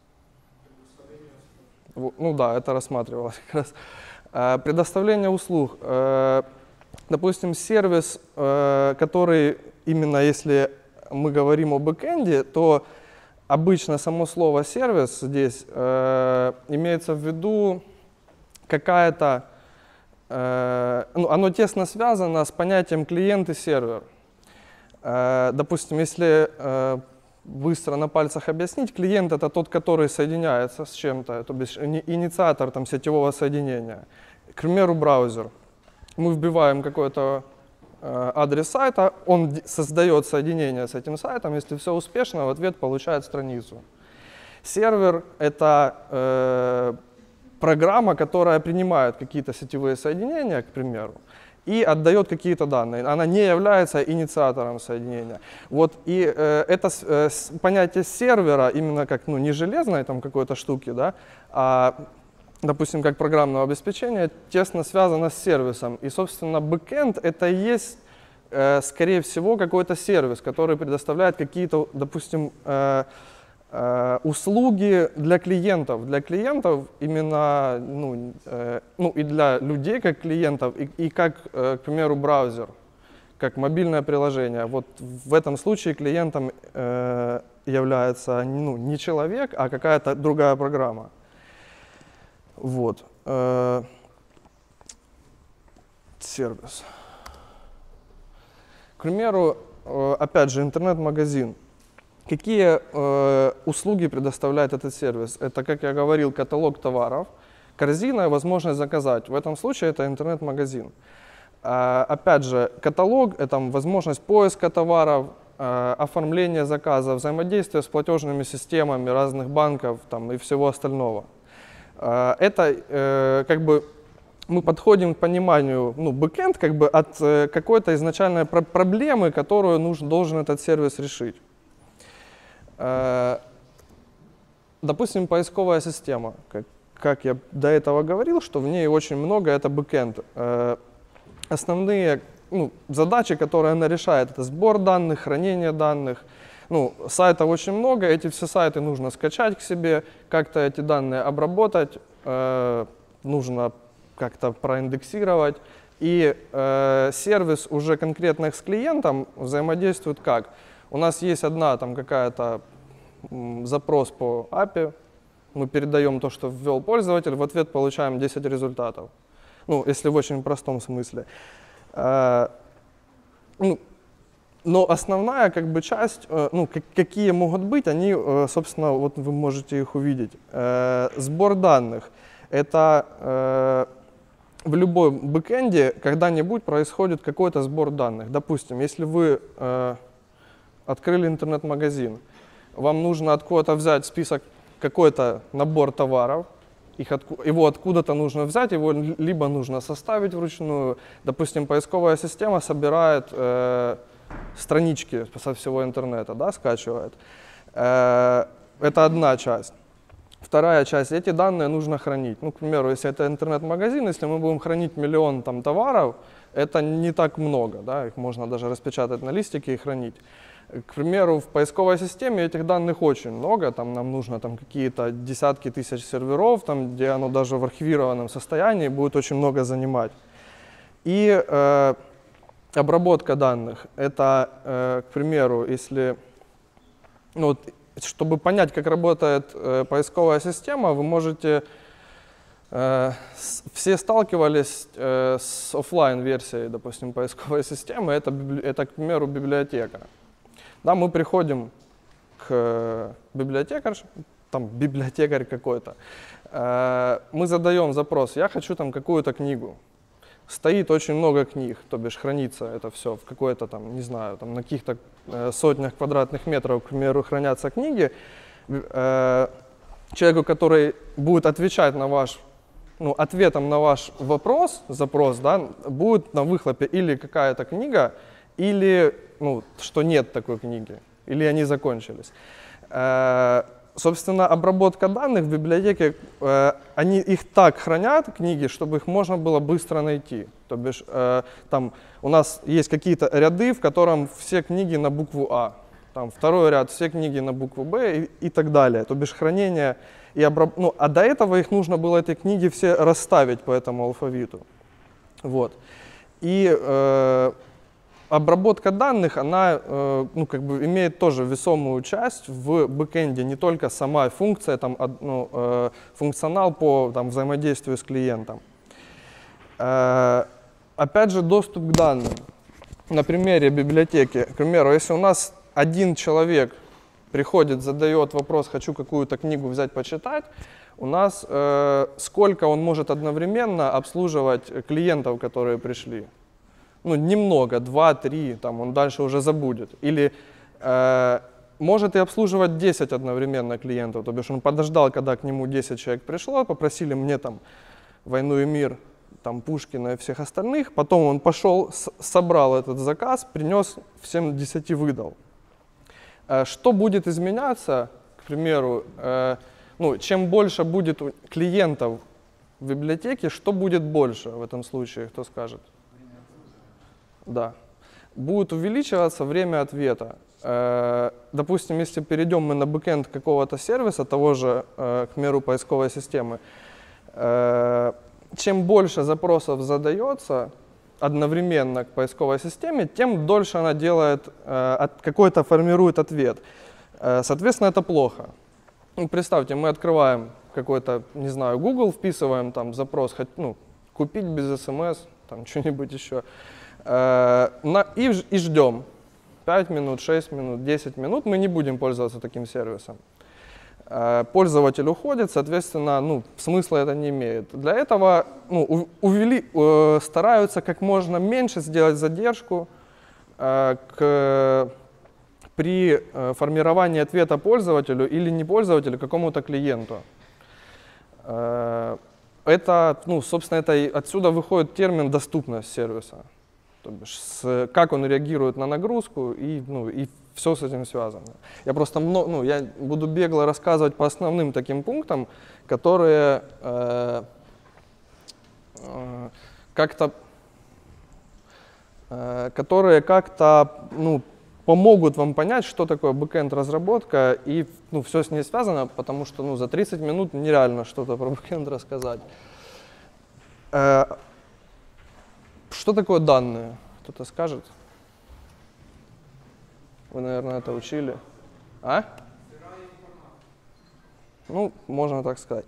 Ну да, это рассматривалось как раз. Предоставление услуг. Допустим, сервис, который именно если мы говорим о бэкэнде, то обычно само слово сервис здесь имеется в виду какая-то, ну, оно тесно связано с понятием клиент и сервер. Допустим, если быстро на пальцах объяснить, клиент — это тот, который соединяется с чем-то, то есть инициатор там, сетевого соединения. К примеру, браузер. Мы вбиваем какой-то адрес сайта, он создает соединение с этим сайтом, если все успешно, в ответ получает страницу. Сервер — это программа, которая принимает какие-то сетевые соединения, к примеру, и отдает какие-то данные. Она не является инициатором соединения. Вот, и это понятие сервера, именно как ну, не железной там, какой-то штуки, да, а, допустим, как программного обеспечения, тесно связано с сервисом. И, собственно, бэкэнд — это и есть, скорее всего, какой-то сервис, который предоставляет какие-то, допустим, услуги для клиентов. Для клиентов именно, ну и для людей как клиентов, и как, к примеру, браузер, как мобильное приложение. Вот в этом случае клиентом является ну, не человек, а какая-то другая программа. Вот. Сервис. К примеру, опять же, интернет-магазин. Какие услуги предоставляет этот сервис? Это, как я говорил, каталог товаров, корзина и возможность заказать. В этом случае это интернет-магазин. Опять же, каталог — это возможность поиска товаров, оформления заказа, взаимодействие с платежными системами разных банков там, и всего остального. Это как бы мы подходим к пониманию, ну, бэкэнд как бы от какой-то изначальной проблемы, которую должен этот сервис решить. Допустим, поисковая система. Как я до этого говорил, что в ней очень много, это бэкэнд. Основные задачи, которые она решает, это сбор данных, хранение данных. Ну, сайтов очень много, эти все сайты нужно скачать к себе, как-то эти данные обработать, нужно как-то проиндексировать. И сервис уже конкретно с клиентом взаимодействует как? У нас есть одна там какая-то запрос по API, мы передаем то, что ввел пользователь, в ответ получаем 10 результатов. Ну, если в очень простом смысле. Но основная как бы часть, какие могут быть, они, собственно, вот вы можете их увидеть. Сбор данных. Это в любом бэкэнде когда-нибудь происходит какой-то сбор данных. Допустим, если вы открыли интернет-магазин, вам нужно откуда-то взять список, какой-то набор товаров, его откуда-то нужно взять, его либо нужно составить вручную. Допустим, поисковая система собирает странички со всего интернета, да, скачивает. Это одна часть. Вторая часть, эти данные нужно хранить. Ну, к примеру, если это интернет-магазин, если мы будем хранить миллион там, товаров, это не так много, да, их можно даже распечатать на листике и хранить. К примеру, в поисковой системе этих данных очень много, там нам нужно там, какие-то десятки тысяч серверов, там, где оно даже в архивированном состоянии будет очень много занимать. И обработка данных, это, к примеру, если, чтобы понять, как работает поисковая система, вы можете, все сталкивались с офлайн-версией, допустим, поисковой системы, это, к примеру, библиотека. Да, мы приходим к библиотекарю, там библиотекарь какой-то, мы задаем запрос, я хочу там какую-то книгу. стоит очень много книг, то бишь хранится это все в какой-то там, не знаю, там на каких-то сотнях квадратных метров, к примеру, хранятся книги, человеку, который будет отвечать на ваш, ну, ответом на ваш вопрос, запрос, да, будет на выхлопе или какая-то книга, или, ну, что нет такой книги, или они закончились. Собственно, обработка данных в библиотеке, они их так хранят, книги, чтобы их можно было быстро найти. То бишь, там у нас есть какие-то ряды, в котором все книги на букву А. Там второй ряд, все книги на букву Б и так далее. То бишь, хранение и ну, а до этого их нужно было, эти книги все расставить по этому алфавиту. Вот. И обработка данных, она ну, как бы имеет тоже весомую часть в бэкэнде, не только сама функция, там, ну, функционал по там, взаимодействию с клиентом. Опять же, доступ к данным. На примере библиотеки, к примеру, если у нас один человек приходит, задает вопрос, хочу какую-то книгу взять, почитать, у нас сколько он может одновременно обслуживать клиентов, которые пришли? Ну, немного, 2-3, там, он дальше уже забудет. Или может и обслуживать 10 одновременно клиентов, то бишь он подождал, когда к нему 10 человек пришло, попросили мне там «Войну и мир», там Пушкина и всех остальных, потом он пошел, собрал этот заказ, принес, всем 10 выдал. Что будет изменяться, к примеру, ну, чем больше будет клиентов в библиотеке, что будет больше в этом случае, кто скажет? Да. Будет увеличиваться время ответа. Допустим, если перейдем мы на бэкэнд какого-то сервиса, того же, к примеру, поисковой системы, чем больше запросов задается одновременно к поисковой системе, тем дольше она делает, какой-то формирует ответ. Соответственно, это плохо. Ну, представьте, мы открываем какой-то, не знаю, Google, вписываем там запрос, ну, купить без смс, там что-нибудь еще, и ждем 5 минут, 6 минут, 10 минут, мы не будем пользоваться таким сервисом. Пользователь уходит, соответственно, ну, смысла это не имеет. Для этого ну, стараются как можно меньше сделать задержку при формировании ответа пользователю или не пользователю, какому-то клиенту. Это, ну, собственно, отсюда выходит термин «доступность сервиса». То бишь, как он реагирует на нагрузку и, ну, и все с этим связано. Я просто ну, я буду бегло рассказывать по основным таким пунктам, которые как-то ну, помогут вам понять, что такое бэкэнд-разработка и ну, все с ней связано, потому что ну, за 30 минут нереально что-то про бэкэнд рассказать. Что такое данные? Кто-то скажет? Вы, наверное, это учили. А? Ну, можно так сказать.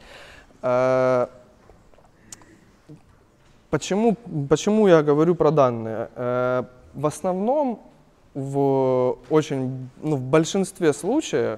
Почему я говорю про данные? В основном, в большинстве случаев,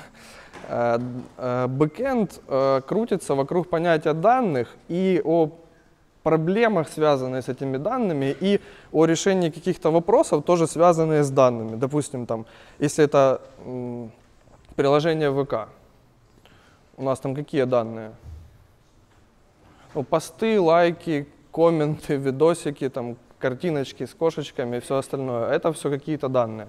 бэкэнд крутится вокруг понятия данных и о проблемах, связанные с этими данными, и о решении каких-то вопросов, тоже связанные с данными. Допустим, там, если это приложение ВК, у нас там какие данные? Ну, посты, лайки, комменты, видосики, там, картиночки с кошечками и все остальное. Это все какие-то данные.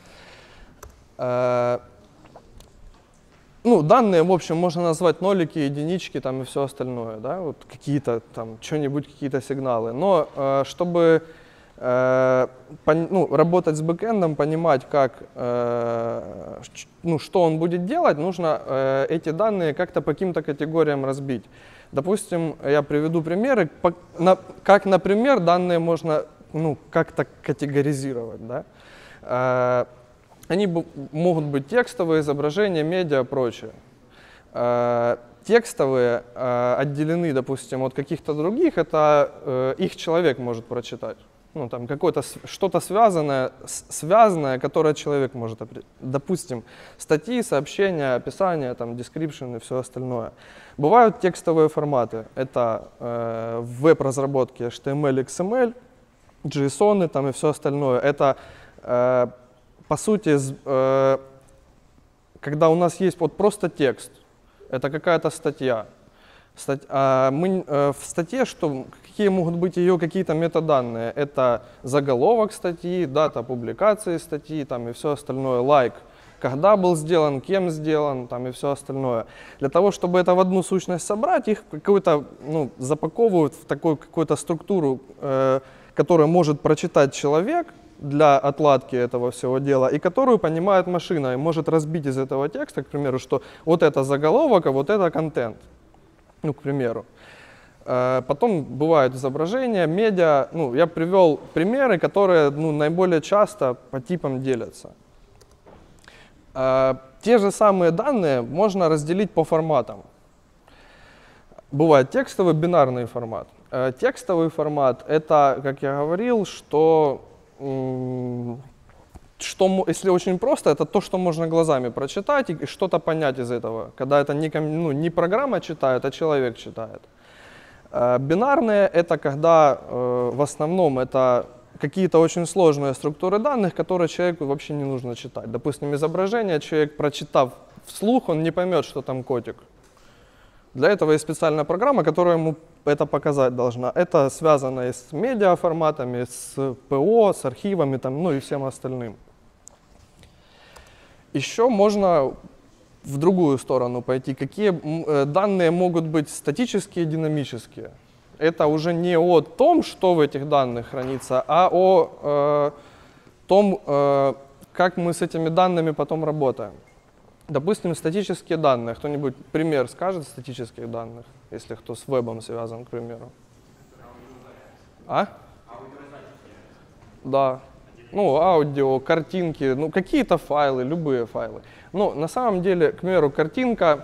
Ну, данные, в общем, можно назвать нолики, единички там, и все остальное, да, вот какие-то там, что-нибудь, какие-то сигналы. Но чтобы ну, работать с бэкэндом, понимать, как, ну, что он будет делать, нужно эти данные как-то по каким-то категориям разбить. Допустим, я приведу примеры, как, например, данные можно ну, как-то категоризировать. Да? Они могут быть текстовые, изображения, медиа, прочее. Текстовые отделены, допустим, от каких-то других, это их человек может прочитать. ну, там какое-то что-то связанное, которое человек может определить. Допустим, статьи, сообщения, описания, там, description и все остальное. Бывают текстовые форматы. Это в веб-разработке HTML, XML, JSON там, и все остальное. Это, по сути, когда у нас есть вот просто текст, это какая-то статья. Мы в статье, какие могут быть ее какие-то метаданные? Это заголовок статьи, дата публикации статьи там, и все остальное, лайк, когда был сделан, кем сделан там, и все остальное. Для того, чтобы это в одну сущность собрать, их запаковывают в такую какую-то структуру, которую может прочитать человек для отладки этого всего дела, и которую понимает машина, и может разбить из этого текста, к примеру, что вот это заголовок, а вот это контент. Ну, к примеру. Потом бывают изображения, медиа. Ну, я привел примеры, которые наиболее часто по типам делятся. Те же самые данные можно разделить по форматам. Бывает текстовый, бинарный формат. Текстовый формат — это, как я говорил, что если очень просто, это то, что можно глазами прочитать и что-то понять из этого, когда это не программа читает, а человек читает. Бинарные — это когда в основном это какие-то очень сложные структуры данных, которые человеку вообще не нужно читать. Допустим, изображение, человек, прочитав вслух, он не поймет, что там котик. Для этого есть специальная программа, которая ему это показать должна. Это связано и с медиаформатами, с ПО, с архивами там, и всем остальным. Еще можно в другую сторону пойти. Какие данные могут быть статические и динамические? Это уже не о том, что в этих данных хранится, а о том, как мы с этими данными потом работаем. Допустим, статические данные. Кто-нибудь пример скажет статических данных, если кто с вебом связан, к примеру? А? Да. Ну, аудио, картинки, какие-то файлы, любые файлы. Но на самом деле, к примеру, картинка,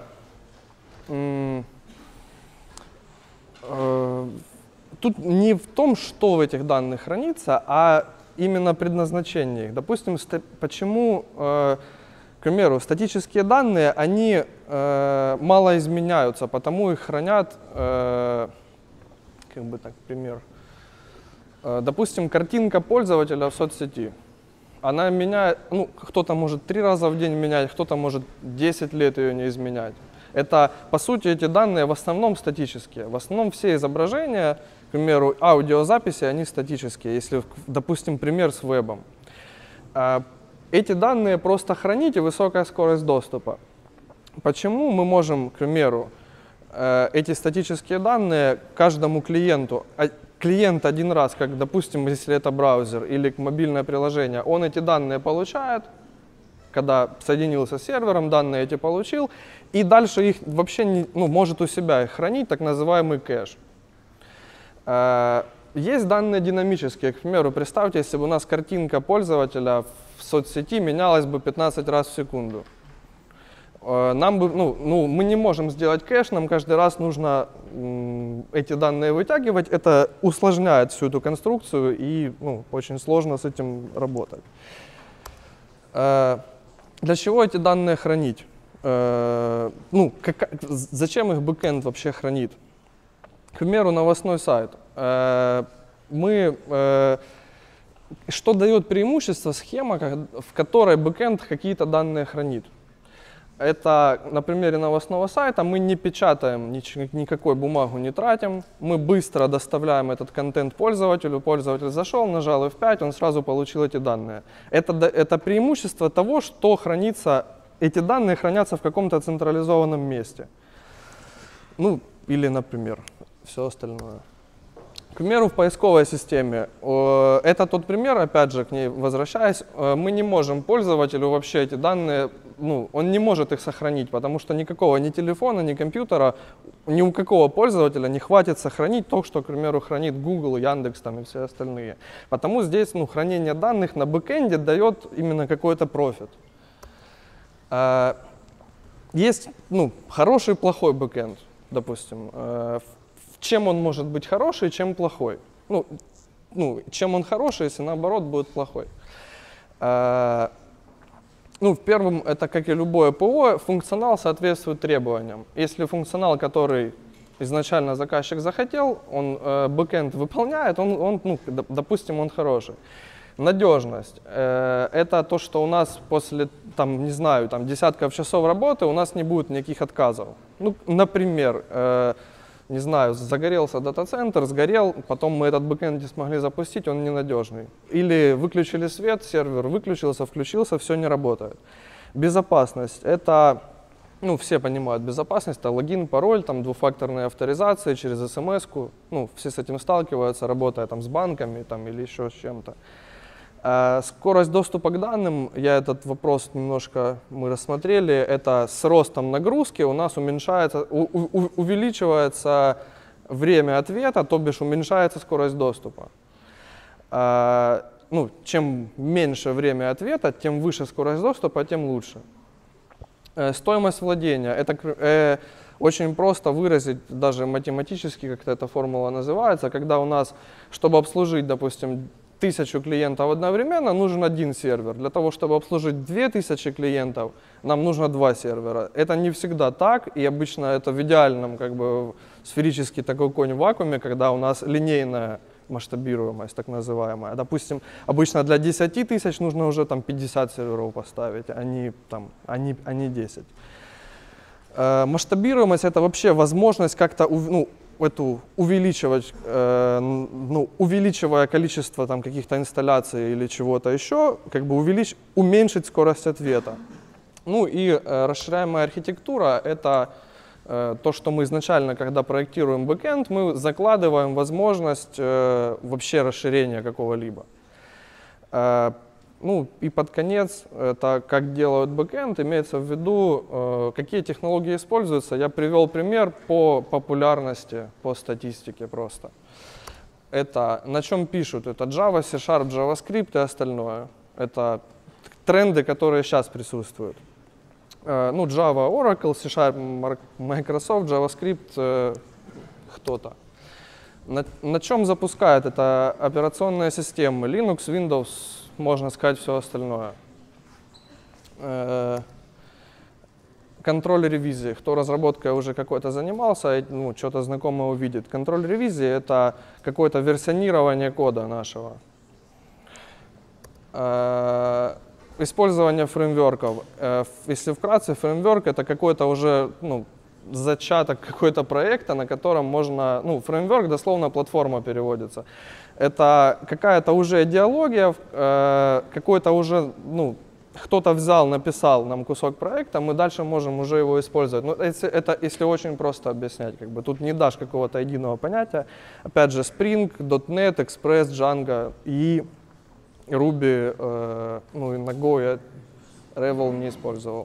тут не в том, что в этих данных хранится, а именно предназначение их. Допустим, почему, к примеру, статические данные, они мало изменяются, потому их хранят, как бы так, пример. Допустим, картинка пользователя в соцсети. Она меняет, кто-то может 3 раза в день менять, кто-то может 10 лет ее не изменять. Это, по сути, эти данные в основном статические. В основном все изображения, к примеру, аудиозаписи, они статические. Если, допустим, пример с вебом. Эти данные просто хранить и высокая скорость доступа. Почему мы можем, к примеру, эти статические данные каждому клиенту, клиент один раз, как, допустим, если это браузер или мобильное приложение, он эти данные получает, когда соединился с сервером, данные эти получил, и дальше их вообще не, может у себя их хранить, так называемый кэш. Есть данные динамические. К примеру, представьте, если бы у нас картинка пользователя в соцсети менялась бы 15 раз в секунду. Нам бы, мы не можем сделать кэш, нам каждый раз нужно эти данные вытягивать. Это усложняет всю эту конструкцию, и очень сложно с этим работать. Для чего эти данные хранить? Зачем их бэкэнд вообще хранит? К примеру, новостной сайт. Что дает преимущество? Схема, в которой бэкэнд какие-то данные хранит. Это на примере новостного сайта мы не печатаем, никакой бумагу не тратим, мы быстро доставляем этот контент пользователю, пользователь зашел, нажал F5, он сразу получил эти данные. Это преимущество того, что эти данные хранятся в каком-то централизованном месте. Или, например, все остальное. К примеру, в поисковой системе, это тот пример, опять же, к ней возвращаясь, мы не можем пользователю вообще эти данные, он не может их сохранить, потому что никакого ни телефона, ни компьютера, ни у какого пользователя не хватит сохранить то, что, к примеру, хранит Google, Яндекс там, и все остальные. Потому здесь хранение данных на бэкэнде дает именно какой-то профит. Есть хороший и плохой бэкэнд, допустим. Чем он может быть хороший, чем плохой. чем он хороший, если наоборот будет плохой. В первом, это как и любое ПО, функционал соответствует требованиям. Если функционал, который изначально заказчик захотел, он бэкэнд выполняет, допустим, он хороший. Надежность. Это то, что у нас после, десятков часов работы у нас не будет никаких отказов. Например, не знаю, загорелся дата-центр, сгорел, потом мы этот бэкэнд не смогли запустить, он ненадежный. Или выключили свет, сервер выключился, включился, все не работает. Безопасность. Это, все понимают, безопасность, это логин, пароль, двухфакторная авторизация через смс-ку. Все с этим сталкиваются, работая с банками или еще с чем-то. Скорость доступа к данным, этот вопрос немножко мы рассмотрели, это с ростом нагрузки у нас увеличивается время ответа, то бишь уменьшается скорость доступа. Чем меньше время ответа, тем выше скорость доступа, тем лучше. Стоимость владения, это очень просто выразить, даже математически как-то эта формула называется, когда у нас, чтобы обслужить, допустим, 1000 клиентов одновременно, нужен один сервер. Для того, чтобы обслужить 2000 клиентов, нам нужно 2 сервера. Это не всегда так, и обычно это в идеальном, сферический такой конь в вакууме, когда у нас линейная масштабируемость, так называемая. Допустим, обычно для 10 тысяч нужно уже 50 серверов поставить, а не 10. Масштабируемость — это вообще возможность как-то увеличивать, увеличивая количество каких-то инсталляций или чего-то еще, уменьшить скорость ответа. И расширяемая архитектура — это то, что мы изначально, когда проектируем бэкэнд, мы закладываем возможность вообще расширения какого-либо. И под конец, это как делают бэкэнд, имеется в виду, какие технологии используются. Я привел пример по популярности, по статистике просто. Это на чем пишут? Это Java, C#, JavaScript и остальное. Это тренды, которые сейчас присутствуют. Java, Oracle, C#, Microsoft, JavaScript, кто-то. На чем запускают? Это операционные системы Linux, Windows, можно сказать, все остальное. Контроль ревизии. Кто разработкой уже какой-то занимался, что-то знакомое увидит. Контроль ревизии — это какое-то версионирование кода нашего. Использование фреймворков. Если вкратце, фреймворк — это какой-то уже зачаток какой-то проекта, на котором можно, фреймворк дословно платформа переводится. Это какая-то уже идеология, какой-то уже, кто-то взял, написал нам кусок проекта, мы дальше можем уже его использовать. Это если очень просто объяснять, тут не дашь какого-то единого понятия. Опять же, Spring, .NET, Express, Django и Ruby, и на Go я Revel не использовал.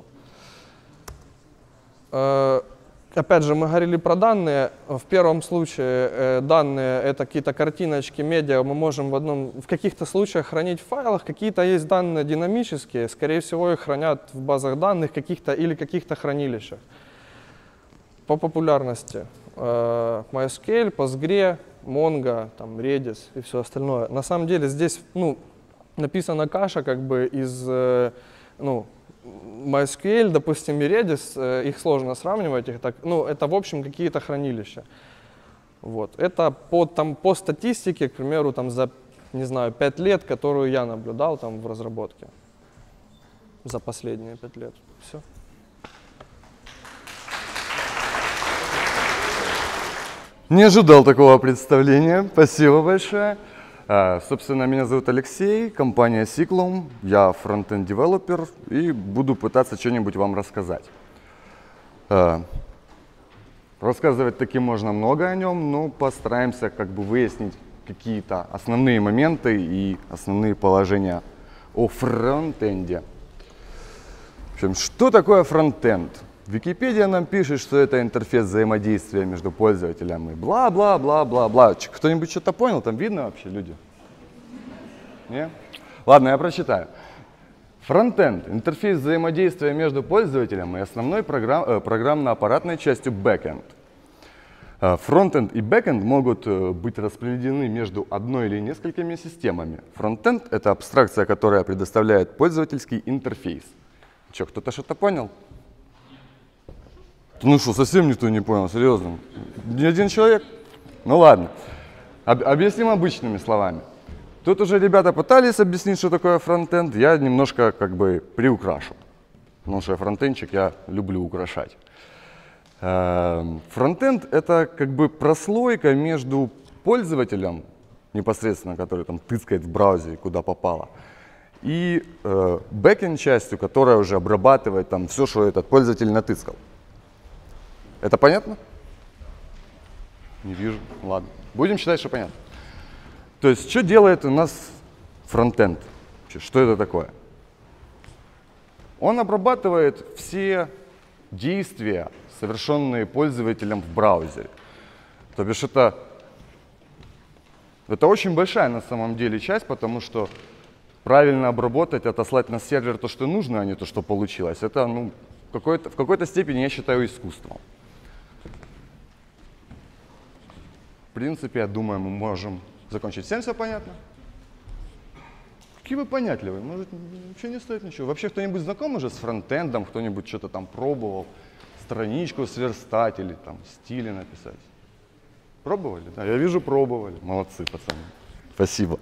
Опять же, мы говорили про данные. В первом случае данные — это какие-то картиночки, медиа. Мы можем в каких-то случаях хранить в файлах. Какие-то есть данные динамические. Скорее всего, их хранят в базах данных или каких-то хранилищах. По популярности. MySQL, Postgre, Mongo, Redis и все остальное. На самом деле здесь написана каша из MySQL, допустим, и Redis, их сложно сравнивать, это в общем какие-то хранилища. Это по статистике, к примеру, за, не знаю, 5 лет, которую я наблюдал в разработке. За последние 5 лет. Все. Не ожидал такого представления. Спасибо большое. Собственно, меня зовут Алексей, компания Cyclone, я фронтенд-девелопер и буду пытаться что-нибудь вам рассказать. Рассказывать таки можно много о нем, но постараемся выяснить какие-то основные моменты и основные положения о фронтенде. В общем, что такое фронтенд? Википедия нам пишет, что это интерфейс взаимодействия между пользователем и бла-бла-бла-бла-бла. Кто-нибудь что-то понял? Там видно вообще люди? Нет? Ладно, я прочитаю. Фронтенд – интерфейс взаимодействия между пользователем и основной программно-аппаратной частью бэкенд. Фронтенд и бэкенд могут быть распределены между одной или несколькими системами. Фронтенд — это абстракция, которая предоставляет пользовательский интерфейс. Че, кто-то что-то понял? Ну что, совсем никто не понял, серьезно? Ни один человек? Ну ладно. Объясним обычными словами. Тут уже ребята пытались объяснить, что такое фронтенд. Я немножко как бы приукрашу. Потому что я фронтендчик, я люблю украшать. Фронтенд — это как бы прослойка между пользователем, непосредственно, который там тыскает в браузере, куда попало, и бэкенд частью, которая уже обрабатывает там все, что этот пользователь натыскал. Это понятно? Не вижу. Ладно. Будем считать, что понятно. То есть, что делает у нас фронтенд? Что это такое? Он обрабатывает все действия, совершенные пользователем в браузере. То бишь это очень большая на самом деле часть, потому что правильно обработать, отослать на сервер то, что нужно, а не то, что получилось, это в какой-то степени, я считаю, искусством. В принципе, я думаю, мы можем закончить. Всем все понятно? Какие вы понятливые, может, вообще не стоит ничего. Вообще, кто-нибудь знаком уже с фронтендом, кто-нибудь что-то там пробовал, страничку сверстать или там стили написать? Пробовали? Да, я вижу, пробовали. Молодцы, пацаны. Спасибо.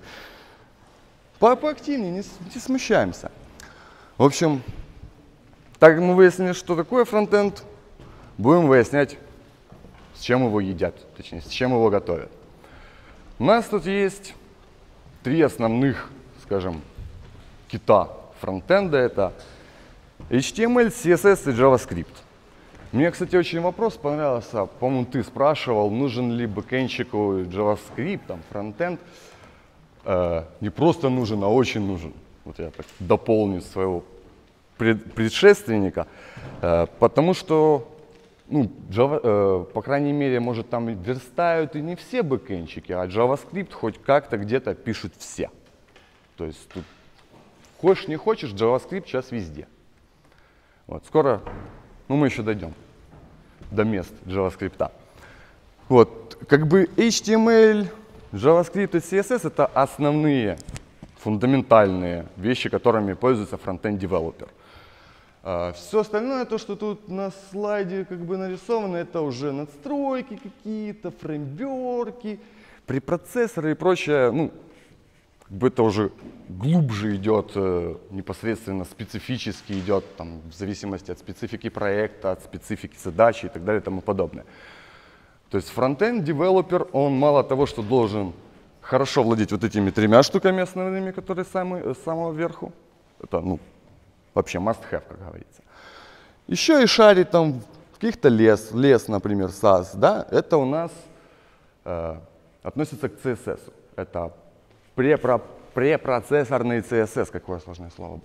Поактивнее, не смущаемся. В общем, так как мы выяснили, что такое фронтенд, будем выяснять, с чем его едят, точнее, с чем его готовят. У нас тут есть 3 основных, скажем, кита фронтенда. Это HTML, CSS и JavaScript. Мне, кстати, очень вопрос понравился. По-моему, ты спрашивал, нужен ли бэкэндчику JavaScript, там, фронтенд. Не просто нужен, а очень нужен. Вот я так дополню своего предшественника. Потому что, по крайней мере, может, там верстают и не все бэкэндчики, а JavaScript хоть как-то где-то пишут все. То есть тут хочешь не хочешь, JavaScript сейчас везде. Вот, скоро, мы еще дойдем до мест JavaScript. Вот, как бы HTML, JavaScript и CSS — это основные, фундаментальные вещи, которыми пользуется фронтенд-девелопер. Все остальное, то, что тут на слайде как бы нарисовано, это уже надстройки какие-то, фреймворки, препроцессоры и прочее. Как бы это уже глубже идет, непосредственно специфически идет, там, в зависимости от специфики проекта, от специфики задачи и так далее и тому подобное. То есть фронтенд-девелопер, он мало того, что должен хорошо владеть вот этими 3 штуками основными, которые с самого верху. Это, вообще must-have, как говорится. Еще и шарить там в каких-то лес, например, SAS, да, это у нас относится к CSS. Это препроцессорный CSS, какое сложное слово,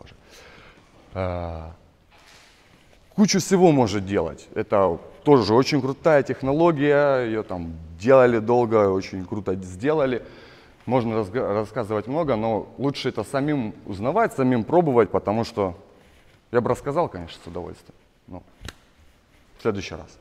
боже. Кучу всего может делать. Это тоже очень крутая технология, ее там делали долго, очень круто сделали. Можно рассказывать много, но лучше это самим узнавать, самим пробовать, потому что я бы рассказал, конечно, с удовольствием, но в следующий раз.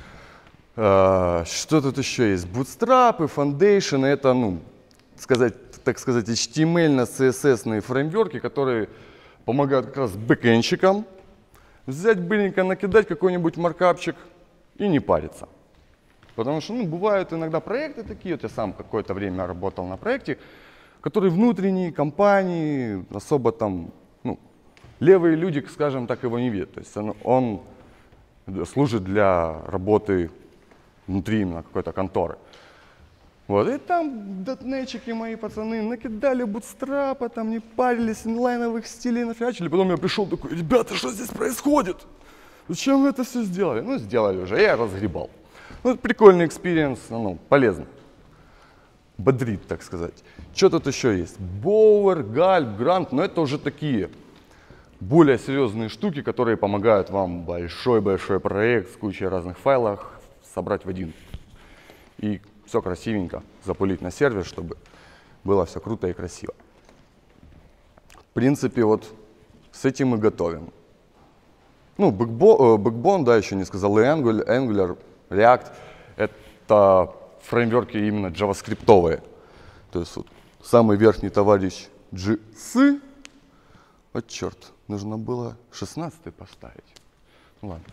Что тут еще есть? Bootstrap, Foundation, это, так сказать, HTML-CSS-ные фреймворки, которые помогают как раз бэкэндчикам взять быстренько, накидать какой-нибудь маркапчик и не париться. Потому что, бывают иногда проекты такие, вот я сам какое-то время работал на проекте, которые внутренние, компании, особо там, левые люди, скажем так, его не видят. То есть он служит для работы внутри именно какой-то конторы. Вот, и там дотнетчики мои пацаны накидали бутстрапа, там не парились, инлайновых стилей нафигачили. Потом я пришел такой: ребята, что здесь происходит? Зачем вы это все сделали? Сделали уже, я разгребал. Прикольный экспириенс, полезно. Бодрит, так сказать. Что тут еще есть? Bower, Gulp, Grant, но это уже такие более серьезные штуки, которые помогают вам большой-большой проект с кучей разных файлов собрать в один. И все красивенько запулить на сервер, чтобы было все круто и красиво. В принципе, вот с этим мы готовим. Backbone, да, еще не сказал, и Angular, React. Это это фреймворки именно джаваскриптовые. То есть вот самый верхний товарищ JS. Вот черт, нужно было 16 поставить. Ну ладно.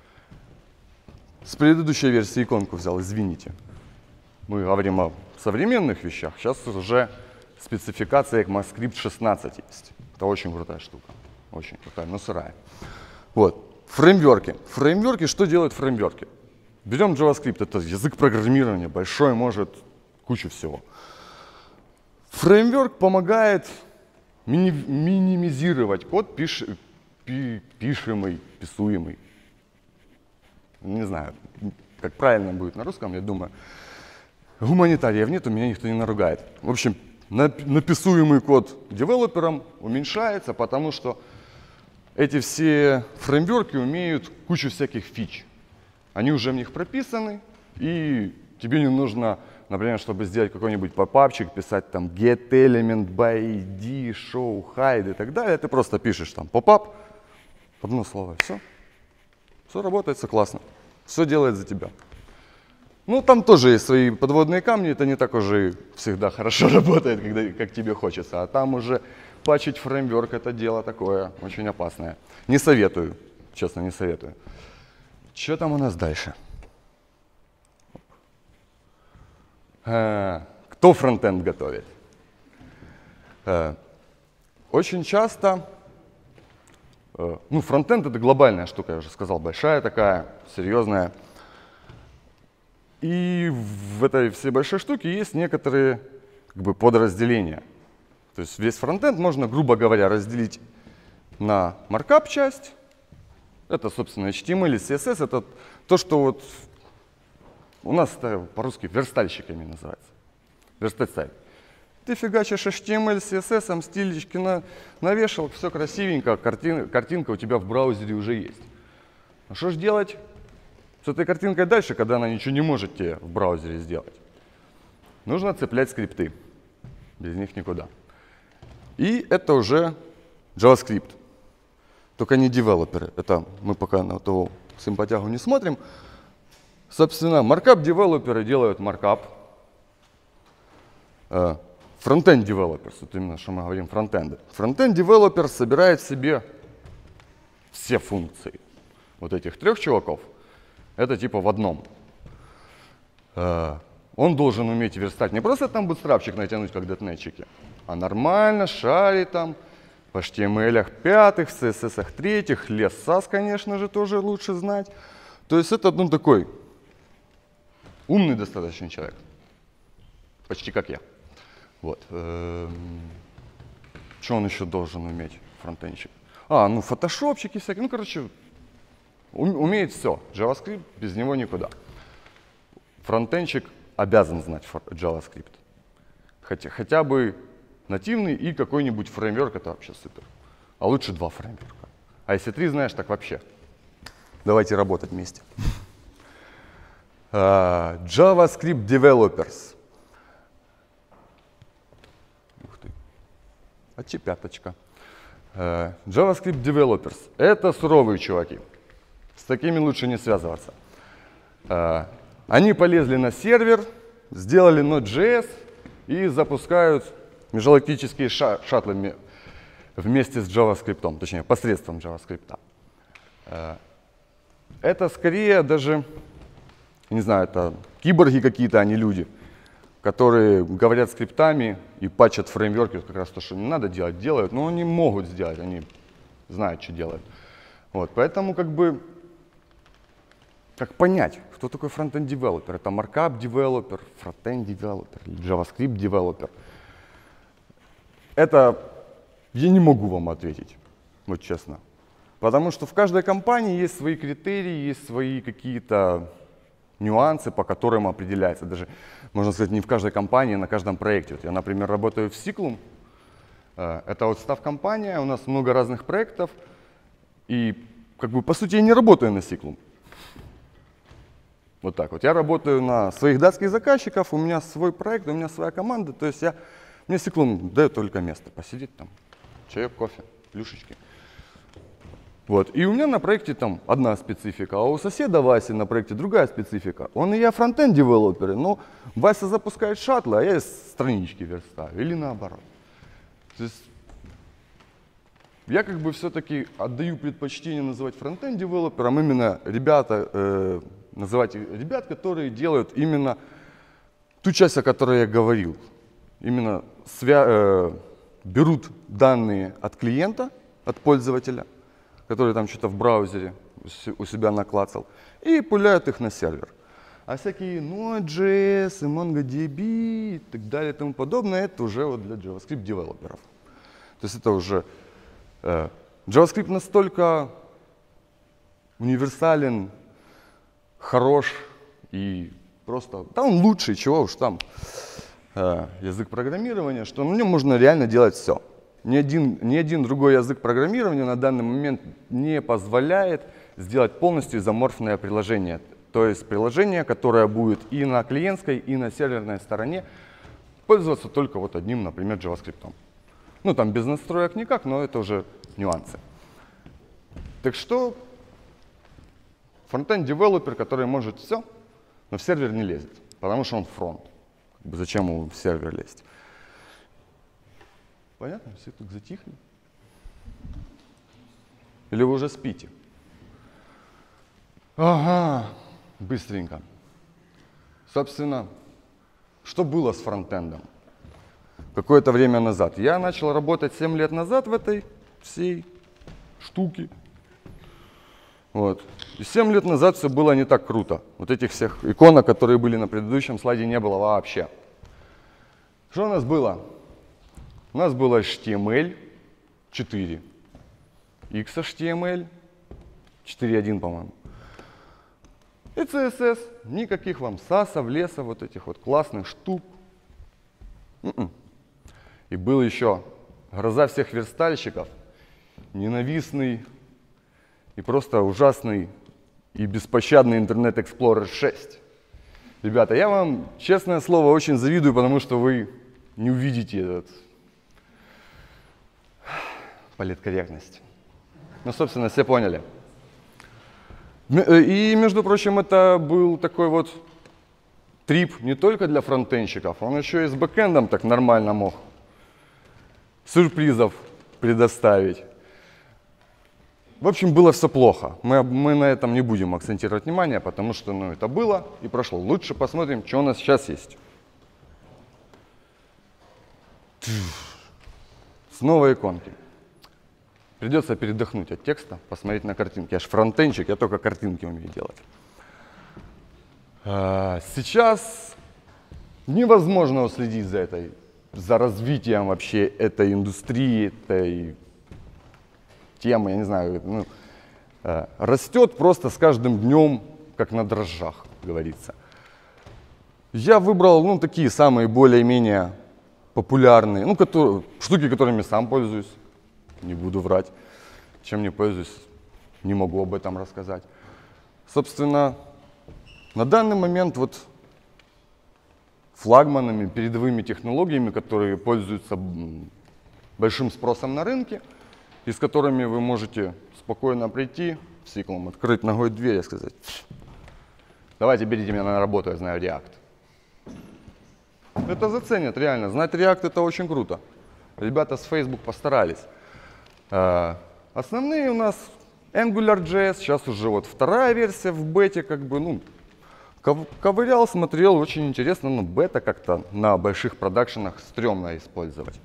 С предыдущей версии иконку взял, извините. Мы говорим о современных вещах. Сейчас уже спецификация ECMAScript 16 есть. Это очень крутая штука. Очень крутая, но сырая. Вот. Фреймворки. Фреймворки, что делают фреймворки? Берем JavaScript, это язык программирования, большой, может кучу всего. Фреймворк помогает минимизировать код пишемый, писуемый. Не знаю, как правильно будет на русском, я думаю. Гуманитариев нету, меня никто не наругает. В общем, написуемый код девелопером уменьшается, потому что эти все фреймворки умеют кучу всяких фич. Они уже в них прописаны, и тебе не нужно, например, чтобы сделать какой-нибудь попапчик, писать там get element by id, show, hide и так далее. Ты просто пишешь там попап, одно слово, и все. Все работает, все классно. Все делает за тебя. Ну, там тоже есть свои подводные камни, это не так уже всегда хорошо работает, как тебе хочется. А там уже патчить фреймворк — это дело такое очень опасное. Не советую, честно, не советую. Что там у нас дальше? Кто фронтенд готовит? Очень часто, ну, фронтенд — это глобальная штука, я уже сказал, большая такая, серьезная. И в этой всей большой штуке есть некоторые как бы подразделения. То есть весь фронтенд можно, грубо говоря, разделить на маркап-часть. Это, собственно, HTML и CSS. Это то, что вот у нас по-русски верстальщиками называется. Верстать сайт. Ты фигачишь HTML, CSS, стилечки навешал, все красивенько, картинка у тебя в браузере уже есть. А что же делать с этой картинкой дальше, когда она ничего не может тебе в браузере сделать? Нужно цеплять скрипты. Без них никуда. И это уже JavaScript. Только не девелоперы. Это мы пока на того симпатягу не смотрим. Собственно, маркап-девелоперы делают маркап. Фронтенд-девелопер, вот именно что мы говорим, фронтенды. Фронтенд-девелопер собирает в себе все функции вот этих трех чуваков. Это типа в одном. Он должен уметь верстать не просто там бутстрапчик натянуть, как дотнетчики, а нормально шарить там в HTML 5, в CSS 3, лес SAS, конечно же, тоже лучше знать. То есть это ну, такой умный достаточно человек. Почти как я. Вот. Что он еще должен уметь, фронтенщик? Ну фотошопчики всякие, ну короче, умеет все. JavaScript, без него никуда. Фронтенщик обязан знать JavaScript. Хотя бы нативный и какой-нибудь фреймворк, это вообще супер. А лучше 2 фреймворка. А если 3 знаешь, так вообще. Давайте работать вместе. JavaScript Developers. Ух ты. Отчепяточка. JavaScript Developers. Это суровые чуваки. С такими лучше не связываться. Они полезли на сервер, сделали Node.js и запускают межгалактические шаттлы вместе с JavaScript, точнее, посредством JavaScript. Это скорее даже, не знаю, это киборги какие-то, а не люди, которые говорят скриптами и патчат фреймворки, как раз то, что не надо делать, делают, но они могут сделать, они знают, что делают. Вот, поэтому как бы, как понять, кто такой фронтенд-девелопер? Это маркап-девелопер, фронтенд-девелопер, JavaScript-девелопер. Это я не могу вам ответить, вот честно. Потому что в каждой компании есть свои критерии, есть свои какие-то нюансы, по которым определяется. Даже, можно сказать, не в каждой компании, а на каждом проекте. Вот я, например, работаю в Cyclum. Это вот став-компания, у нас много разных проектов. И, как бы, по сути, я не работаю на Cyclum. Вот так вот. Я работаю на своих датских заказчиков, у меня свой проект, у меня своя команда. То есть мне Cyclum дает только место посидеть там, чаек, кофе, плюшечки. Вот. И у меня на проекте там одна специфика, а у соседа Васи на проекте другая специфика. Он и я фронтенд девелопер, но Вася запускает шаттлы, а я странички верстаю. Или наоборот. То есть я как бы все-таки отдаю предпочтение называть фронтенд девелопером именно называть ребят, которые делают именно ту часть, о которой я говорил. Именно берут данные от клиента, от пользователя, который там что-то в браузере у себя наклацал, и пуляют их на сервер. А всякие Node.js, MongoDB и так далее и тому подобное, это уже вот для JavaScript девелоперов. То есть это уже JavaScript настолько универсален, хорош и просто, да он лучший, чего уж там, язык программирования, что на нем можно реально делать все. Ни один другой язык программирования на данный момент не позволяет сделать полностью изоморфное приложение. То есть приложение, которое будет и на клиентской, и на серверной стороне пользоваться только вот одним, например, JavaScript. Ну там без настроек никак, но это уже нюансы. Так что фронтенд-девелопер, который может все, но в сервер не лезет, потому что он фронт. Зачем ему в сервер лезть? Понятно? Все тут затихли? Или вы уже спите? Ага, быстренько. Собственно, что было с фронтендом? Какое-то время назад. Я начал работать 7 лет назад в этой всей штуке. Вот. И 7 лет назад все было не так круто. Вот этих всех иконок, которые были на предыдущем слайде, не было вообще. Что у нас было? У нас было HTML 4, XHTML 4.1, по-моему. И CSS. Никаких вам сасов, леса, вот этих вот классных штук. И был еще гроза всех верстальщиков, ненавистный и просто ужасный и беспощадный Internet Explorer 6. Ребята, я вам, честное слово, очень завидую, потому что вы не увидите этот политкорректность. Ну, собственно, все поняли. И, между прочим, это был такой вот трип не только для фронтенщиков, он еще и с бэкэндом так нормально мог сюрпризов предоставить. В общем, было все плохо. Мы на этом не будем акцентировать внимание, потому что это было и прошло. Лучше посмотрим, что у нас сейчас есть. Снова иконки. Придется передохнуть от текста, посмотреть на картинки. Я ж фронтенщик, я только картинки умею делать. Сейчас невозможно уследить за развитием вообще этой индустрии, этой темы, я не знаю, растет просто с каждым днем, как на дрожжах, говорится. Я выбрал, такие самые более-менее популярные, штуки, которыми сам пользуюсь, не буду врать, чем не пользуюсь, не могу об этом рассказать. Собственно, на данный момент вот флагманами, передовыми технологиями, которые пользуются большим спросом на рынке, и с которыми вы можете спокойно прийти с циклом, открыть ногой дверь и сказать: давайте берите меня на работу, я знаю React. Это заценят реально. Знать React — это очень круто. Ребята с Facebook постарались. Основные у нас AngularJS, сейчас уже вот вторая версия в бете, ковырял, смотрел, очень интересно, но бета как-то на больших продакшенах стрёмно использовать.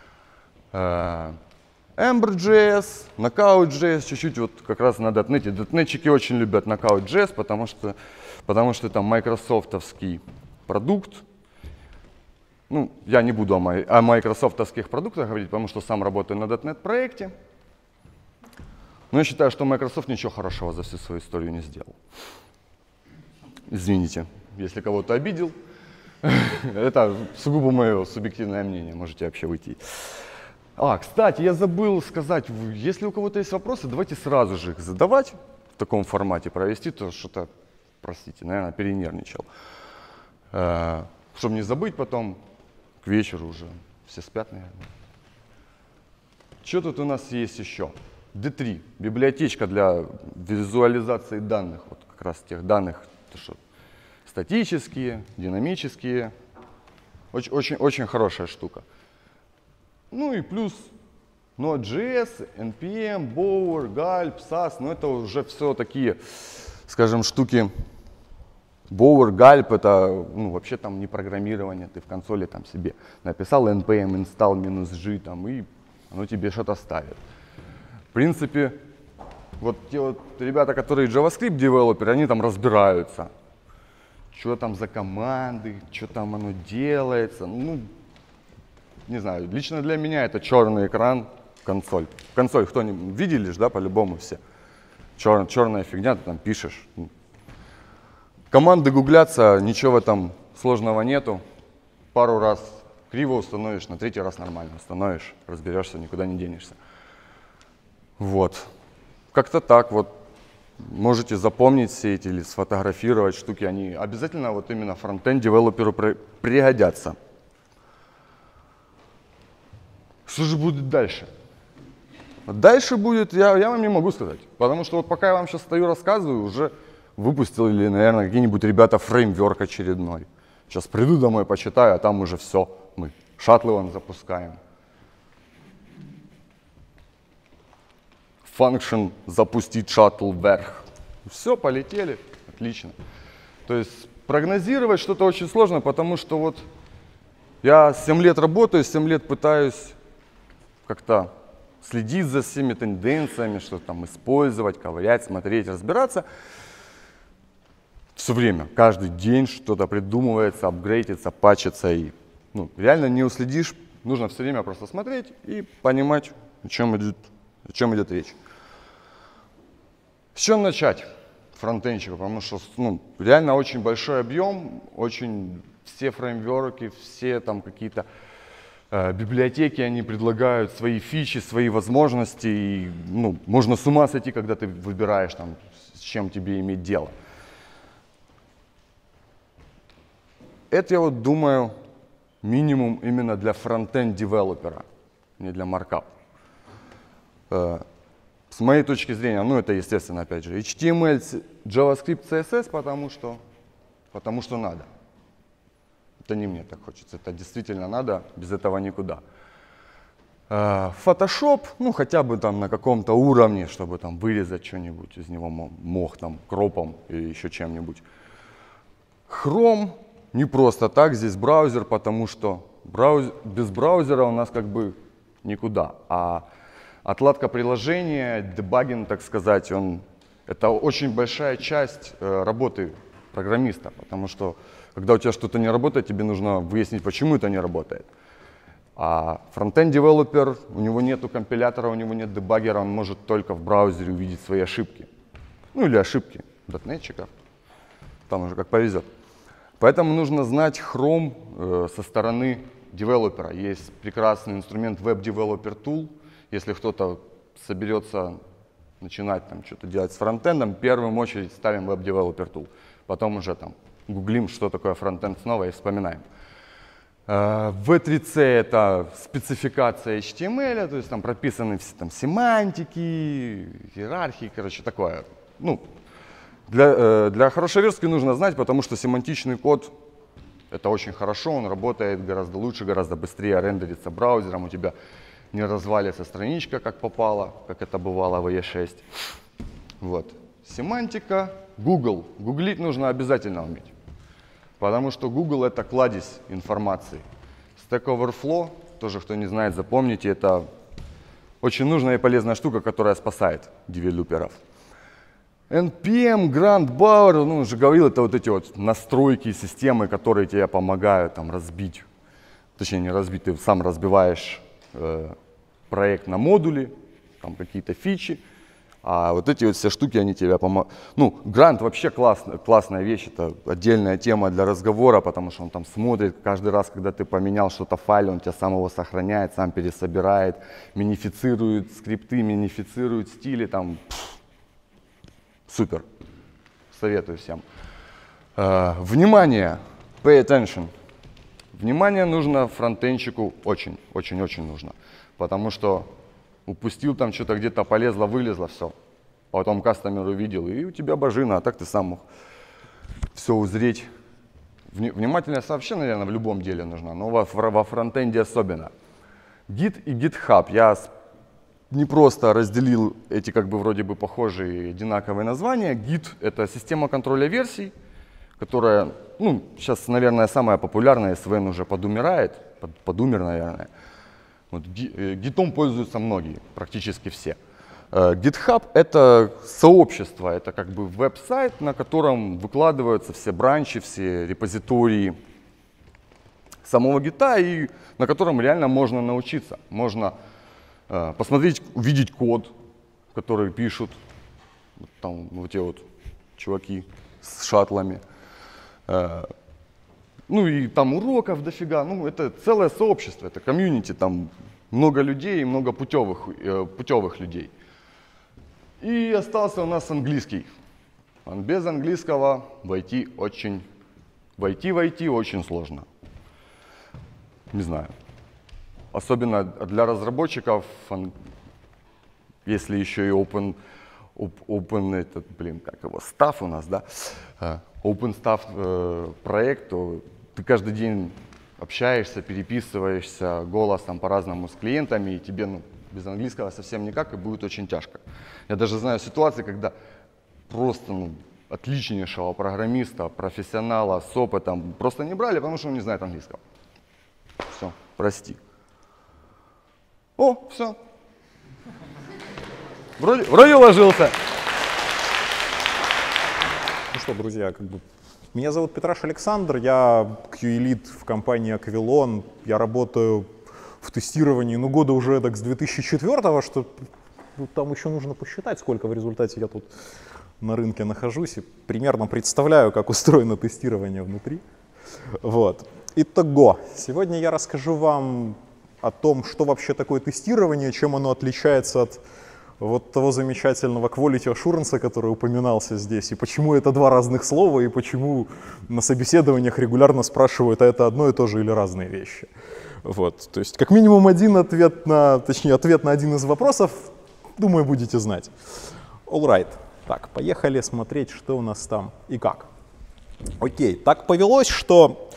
Ember.js, Knockout.js, чуть-чуть вот как раз на .NET. Дотнетчики очень любят Knockout.js, потому что это майкрософтовский продукт. Я не буду о майкрософтовских продуктах говорить, потому что сам работаю на .NET проекте. Но я считаю, что Microsoft ничего хорошего за всю свою историю не сделал. Извините, если кого-то обидел. Это сугубо мое субъективное мнение, можете вообще уйти. Кстати, я забыл сказать, если у кого-то есть вопросы, давайте сразу же их задавать в таком формате, провести, то что-то, простите, наверное, перенервничал. Чтобы не забыть потом, к вечеру уже все спят, наверное. Что тут у нас есть еще? D3, библиотечка для визуализации данных, вот как раз тех данных, что статические, динамические. Очень хорошая штука. Ну и плюс Node.js, NPM, Bower, Gulp, SAS, но это уже все такие, скажем, штуки. Bower, Gulp это вообще там не программирование, ты в консоли там себе написал npm install -g там, и оно тебе что-то ставит. В принципе, вот те вот ребята, которые JavaScript девелоперы, они там разбираются, что там за команды, что там оно делается. Ну, не знаю, лично для меня это черный экран, консоль. Консоль кто-нибудь видели же, да, по-любому все. Черная фигня, ты там пишешь. Команды гуглятся, ничего в этом сложного нету. Пару раз криво установишь, на третий раз нормально установишь, разберешься, никуда не денешься. Вот. Как-то так вот. Можете запомнить все эти или сфотографировать штуки. Они обязательно вот именно фронтенд девелоперу пригодятся. Что же будет дальше? Дальше будет, я вам не могу сказать. Потому что вот пока я вам сейчас стою рассказываю, уже выпустили, наверное, какие-нибудь ребята фреймворк очередной. Сейчас приду домой, почитаю, а там уже все. Мы шаттлы вон запускаем. Function запустить шаттл вверх. Все, полетели. Отлично. То есть прогнозировать что-то очень сложно, потому что вот я 7 лет работаю, 7 лет пытаюсь как-то следить за всеми тенденциями, что там использовать, ковырять, смотреть, разбираться. Все время, каждый день что-то придумывается, апгрейдится, патчится. И реально не уследишь, нужно все время просто смотреть и понимать, о чем идет речь. С чего начать фронтенчика? Потому что реально очень большой объем, все фреймворки, все там какие-то библиотеки, они предлагают свои фичи, свои возможности. И, можно с ума сойти, когда ты выбираешь, там, с чем тебе иметь дело. Это, я вот думаю, минимум именно для фронтенд-девелопера, не для маркап. С моей точки зрения, это, естественно, опять же, HTML, JavaScript, CSS, потому что надо. Это не мне так хочется, это действительно надо, без этого никуда. Photoshop, хотя бы там на каком-то уровне, чтобы там вырезать что-нибудь из него, мог там кропом или еще чем-нибудь. Chrome не просто так, здесь браузер, потому что без браузера у нас как бы никуда. А отладка приложения, дебагинг, так сказать, это очень большая часть работы программиста, потому что когда у тебя что-то не работает, тебе нужно выяснить, почему это не работает. А фронтенд-девелопер, у него нету компилятора, у него нет дебаггера, он может только в браузере увидеть свои ошибки. Или ошибки дотнетчиков, там уже как повезет. Поэтому нужно знать Chrome со стороны девелопера. Есть прекрасный инструмент Web Developer Tool. Если кто-то соберется начинать там что-то делать с фронтендом, в первую очередь ставим Web Developer Tool. Потом уже там гуглим, что такое фронтенд снова и вспоминаем. V3C это спецификация HTML, то есть там прописаны все там семантики, иерархии, такое. Для хорошей верстки нужно знать, потому что семантичный код это очень хорошо, он работает гораздо лучше, гораздо быстрее рендерится браузером, у тебя не развалится страничка, как попало, как это бывало в E6. Вот. Семантика, Google. Гуглить нужно обязательно уметь, потому что Google это кладезь информации. Stack Overflow, тоже кто не знает, запомните, это очень нужная и полезная штука, которая спасает девелоперов. NPM, Grant, Bower, уже говорил, это вот эти вот настройки системы, которые тебе помогают там разбить, точнее не разбить, ты сам разбиваешь проект на модули, там какие-то фичи, а вот эти вот все штуки, они тебе помогают. Grant вообще классная вещь, это отдельная тема для разговора, потому что он там смотрит каждый раз, когда ты поменял что-то в файле, он тебя сам его сохраняет, сам пересобирает, минифицирует скрипты, минифицирует стили, там, супер, советую всем. Внимание, pay attention. Внимание нужно фронтенщику очень нужно, потому что упустил там что-то где-то, полезло, вылезло, все. Потом кастомер увидел, и у тебя божина, а так ты сам мог все узреть. Внимательность вообще, наверное, в любом деле нужна, но во фронтенде особенно. Git и GitHub. Я не просто разделил эти как бы вроде бы похожие одинаковые названия. Git — это система контроля версий, которая, ну, сейчас, наверное, самая популярная, SVN уже подумирает, подумер, наверное. Вот, Git'ом пользуются многие, практически все. GitHub — это сообщество, это как бы веб-сайт, на котором выкладываются все бранчи, все репозитории самого гита, и на котором реально можно научиться. Можно посмотреть, увидеть код, который пишут там вот те вот чуваки с шаттлами. Ну и там уроков дофига, ну это целое сообщество, это комьюнити, там много людей, много путевых людей. И остался у нас английский. Без английского войти очень сложно. Не знаю. Особенно для разработчиков, если еще и open этот, блин, как его, staff у нас, да? Open staff проект, то ты каждый день общаешься, переписываешься голосом по-разному с клиентами, и тебе, ну, без английского совсем никак, и будет очень тяжко. Я даже знаю ситуации, когда просто, ну, отличнейшего программиста, профессионала с опытом просто не брали, потому что он не знает английского. Все, прости. О, все. Вроде уложился. Ну что, друзья, меня зовут Петраш Александр, я QA-лид в компании Aquilon. Я работаю в тестировании, ну, года уже так с 2004-го, что там еще нужно посчитать, сколько в результате я тут на рынке нахожусь, и примерно представляю, как устроено тестирование внутри. Вот. Итого, сегодня я расскажу вам о том, что вообще такое тестирование, чем оно отличается от вот того замечательного quality assurance, который упоминался здесь, и почему это два разных слова, и почему на собеседованиях регулярно спрашивают, а это одно и то же или разные вещи. Вот. То есть как минимум ответ на один из вопросов, думаю, будете знать. Alright. Так, поехали смотреть, что у нас там и как. Окей, так повелось, что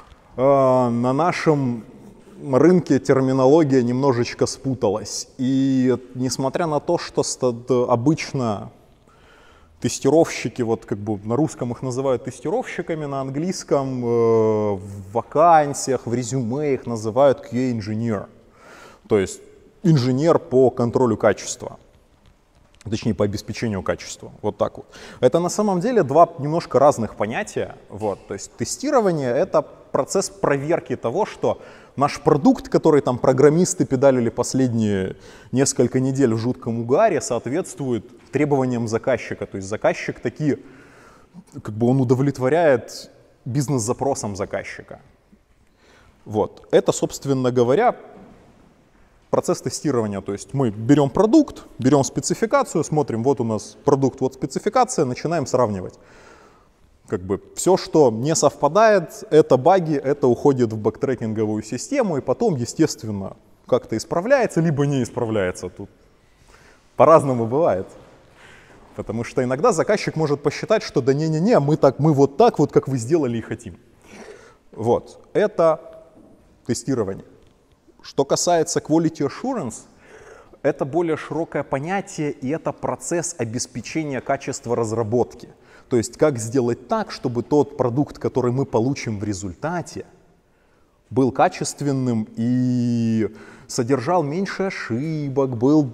на нашем рынке терминология немножечко спуталась. И несмотря на то, что обычно тестировщики, вот как бы на русском их называют тестировщиками, на английском в вакансиях, в резюме их называют QA-инженер. То есть инженер по контролю качества. Точнее, по обеспечению качества. Вот так вот. Это на самом деле два немножко разных понятия. Вот. То есть тестирование — это процесс проверки того, что наш продукт, который там программисты педалили последние несколько недель в жутком угаре, соответствует требованиям заказчика. То есть заказчик такие, как бы он удовлетворяет бизнес-запросам заказчика. Вот. Это, собственно говоря, процесс тестирования. То есть мы берем продукт, берем спецификацию, смотрим, вот у нас продукт, вот спецификация, начинаем сравнивать. Как бы все, что не совпадает, это баги, это уходит в бэктрекинговую систему, и потом, естественно, как-то исправляется, либо не исправляется. Тут по-разному бывает. Потому что иногда заказчик может посчитать, что да не-не-не, мы вот так вот, как вы сделали, и хотим. Вот, это тестирование. Что касается quality assurance, это более широкое понятие, и это процесс обеспечения качества разработки. То есть как сделать так, чтобы тот продукт, который мы получим в результате, был качественным и содержал меньше ошибок, был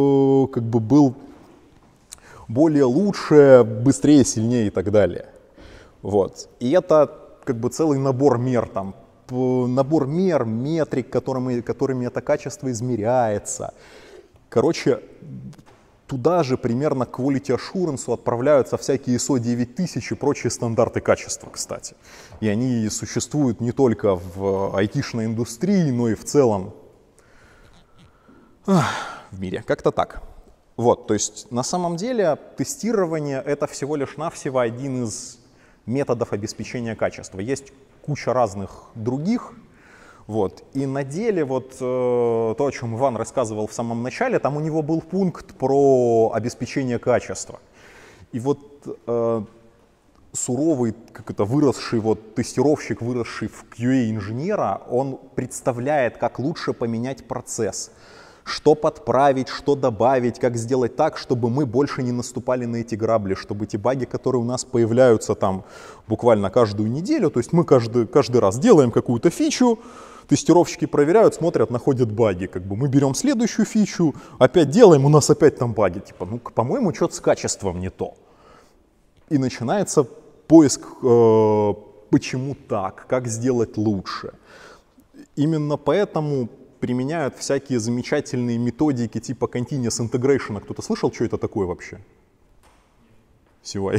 более лучше, быстрее, сильнее и так далее. Вот. И это как бы целый набор мер, метрик, которыми это качество измеряется. Короче, туда же примерно к quality assurance отправляются всякие ISO 9000 и прочие стандарты качества, кстати. И они существуют не только в айтишной индустрии, но и в целом в мире. Как-то так. Вот, то есть на самом деле тестирование — это всего лишь навсего один из методов обеспечения качества. Есть куча разных других, Вот. И на деле вот то, о чем Иван рассказывал в самом начале, там у него был пункт про обеспечение качества. И вот суровый, выросший тестировщик, выросший в QA-инженера, он представляет, как лучше поменять процесс, что подправить, что добавить, как сделать так, чтобы мы больше не наступали на эти грабли, чтобы те баги, которые у нас появляются там буквально каждую неделю, то есть мы каждый раз делаем какую-то фичу, тестировщики проверяют, смотрят, находят баги. Мы берем следующую фичу, опять делаем, у нас опять там баги. Типа, по-моему, что-то с качеством не то. И начинается поиск, почему так, как сделать лучше. Именно поэтому применяют всякие замечательные методики типа Continuous Integration. Кто-то слышал, что это такое вообще? Сивай.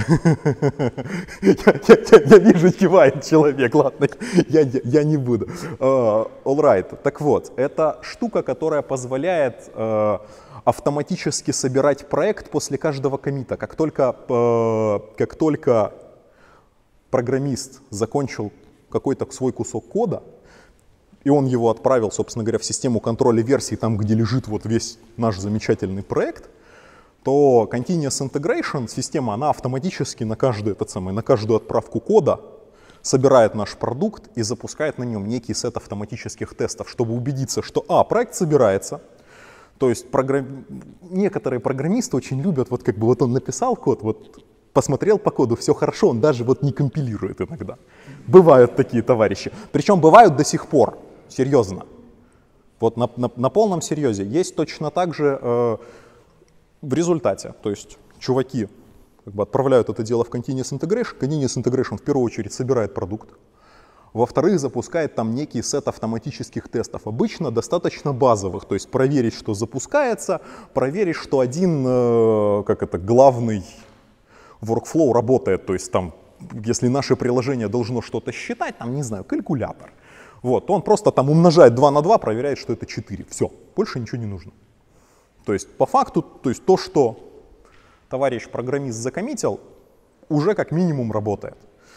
Я вижу, кивает человек, ладно, я не буду. All right. Так вот, это штука, которая позволяет автоматически собирать проект после каждого коммита. Как только программист закончил какой-то свой кусок кода, и он его отправил, собственно говоря, в систему контроля версий, там, где лежит весь наш замечательный проект, то Continuous Integration система, она автоматически на каждую отправку кода собирает наш продукт и запускает на нем некий сет автоматических тестов, чтобы убедиться, что проект собирается. То есть некоторые программисты очень любят, он написал код, посмотрел по коду, все хорошо, он даже не компилирует иногда. Бывают такие товарищи. Причем бывают до сих пор, серьезно. На полном серьезе. Есть точно так же в результате, то есть чуваки отправляют это дело в Continuous Integration. Continuous Integration в первую очередь собирает продукт. Во-вторых, запускает там некий сет автоматических тестов. Обычно достаточно базовых, то есть проверить, что запускается, проверить, что один главный workflow работает, то есть там, если наше приложение должно что-то считать, там, не знаю, калькулятор, он просто там умножает 2 на 2, проверяет, что это 4. Все, больше ничего не нужно. То есть по факту, то, что товарищ программист закоммитил, уже как минимум работает.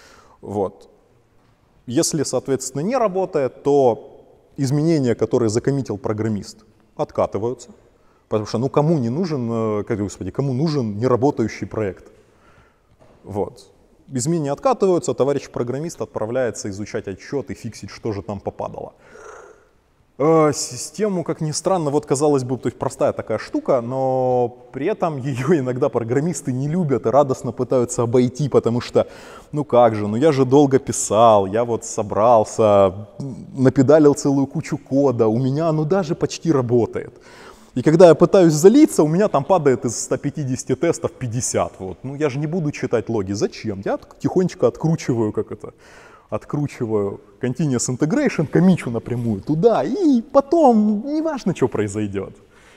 Если, соответственно, не работает, то изменения, которые закоммитил программист, откатываются. Потому что кому нужен неработающий проект? Изменения откатываются, товарищ программист отправляется изучать отчет и фиксить, что же там попадало. Систему, как ни странно, казалось бы, то есть простая такая штука, но при этом ее иногда программисты не любят и радостно пытаются обойти, потому что, я же долго писал, я собрался, напедалил целую кучу кода, у меня оно даже почти работает. И когда я пытаюсь залиться, у меня там падает из 150 тестов 50. Я же не буду читать логи. Зачем? Я тихонечко откручиваю, откручиваю Continuous Integration, коммичу напрямую туда, и потом неважно, что произойдет.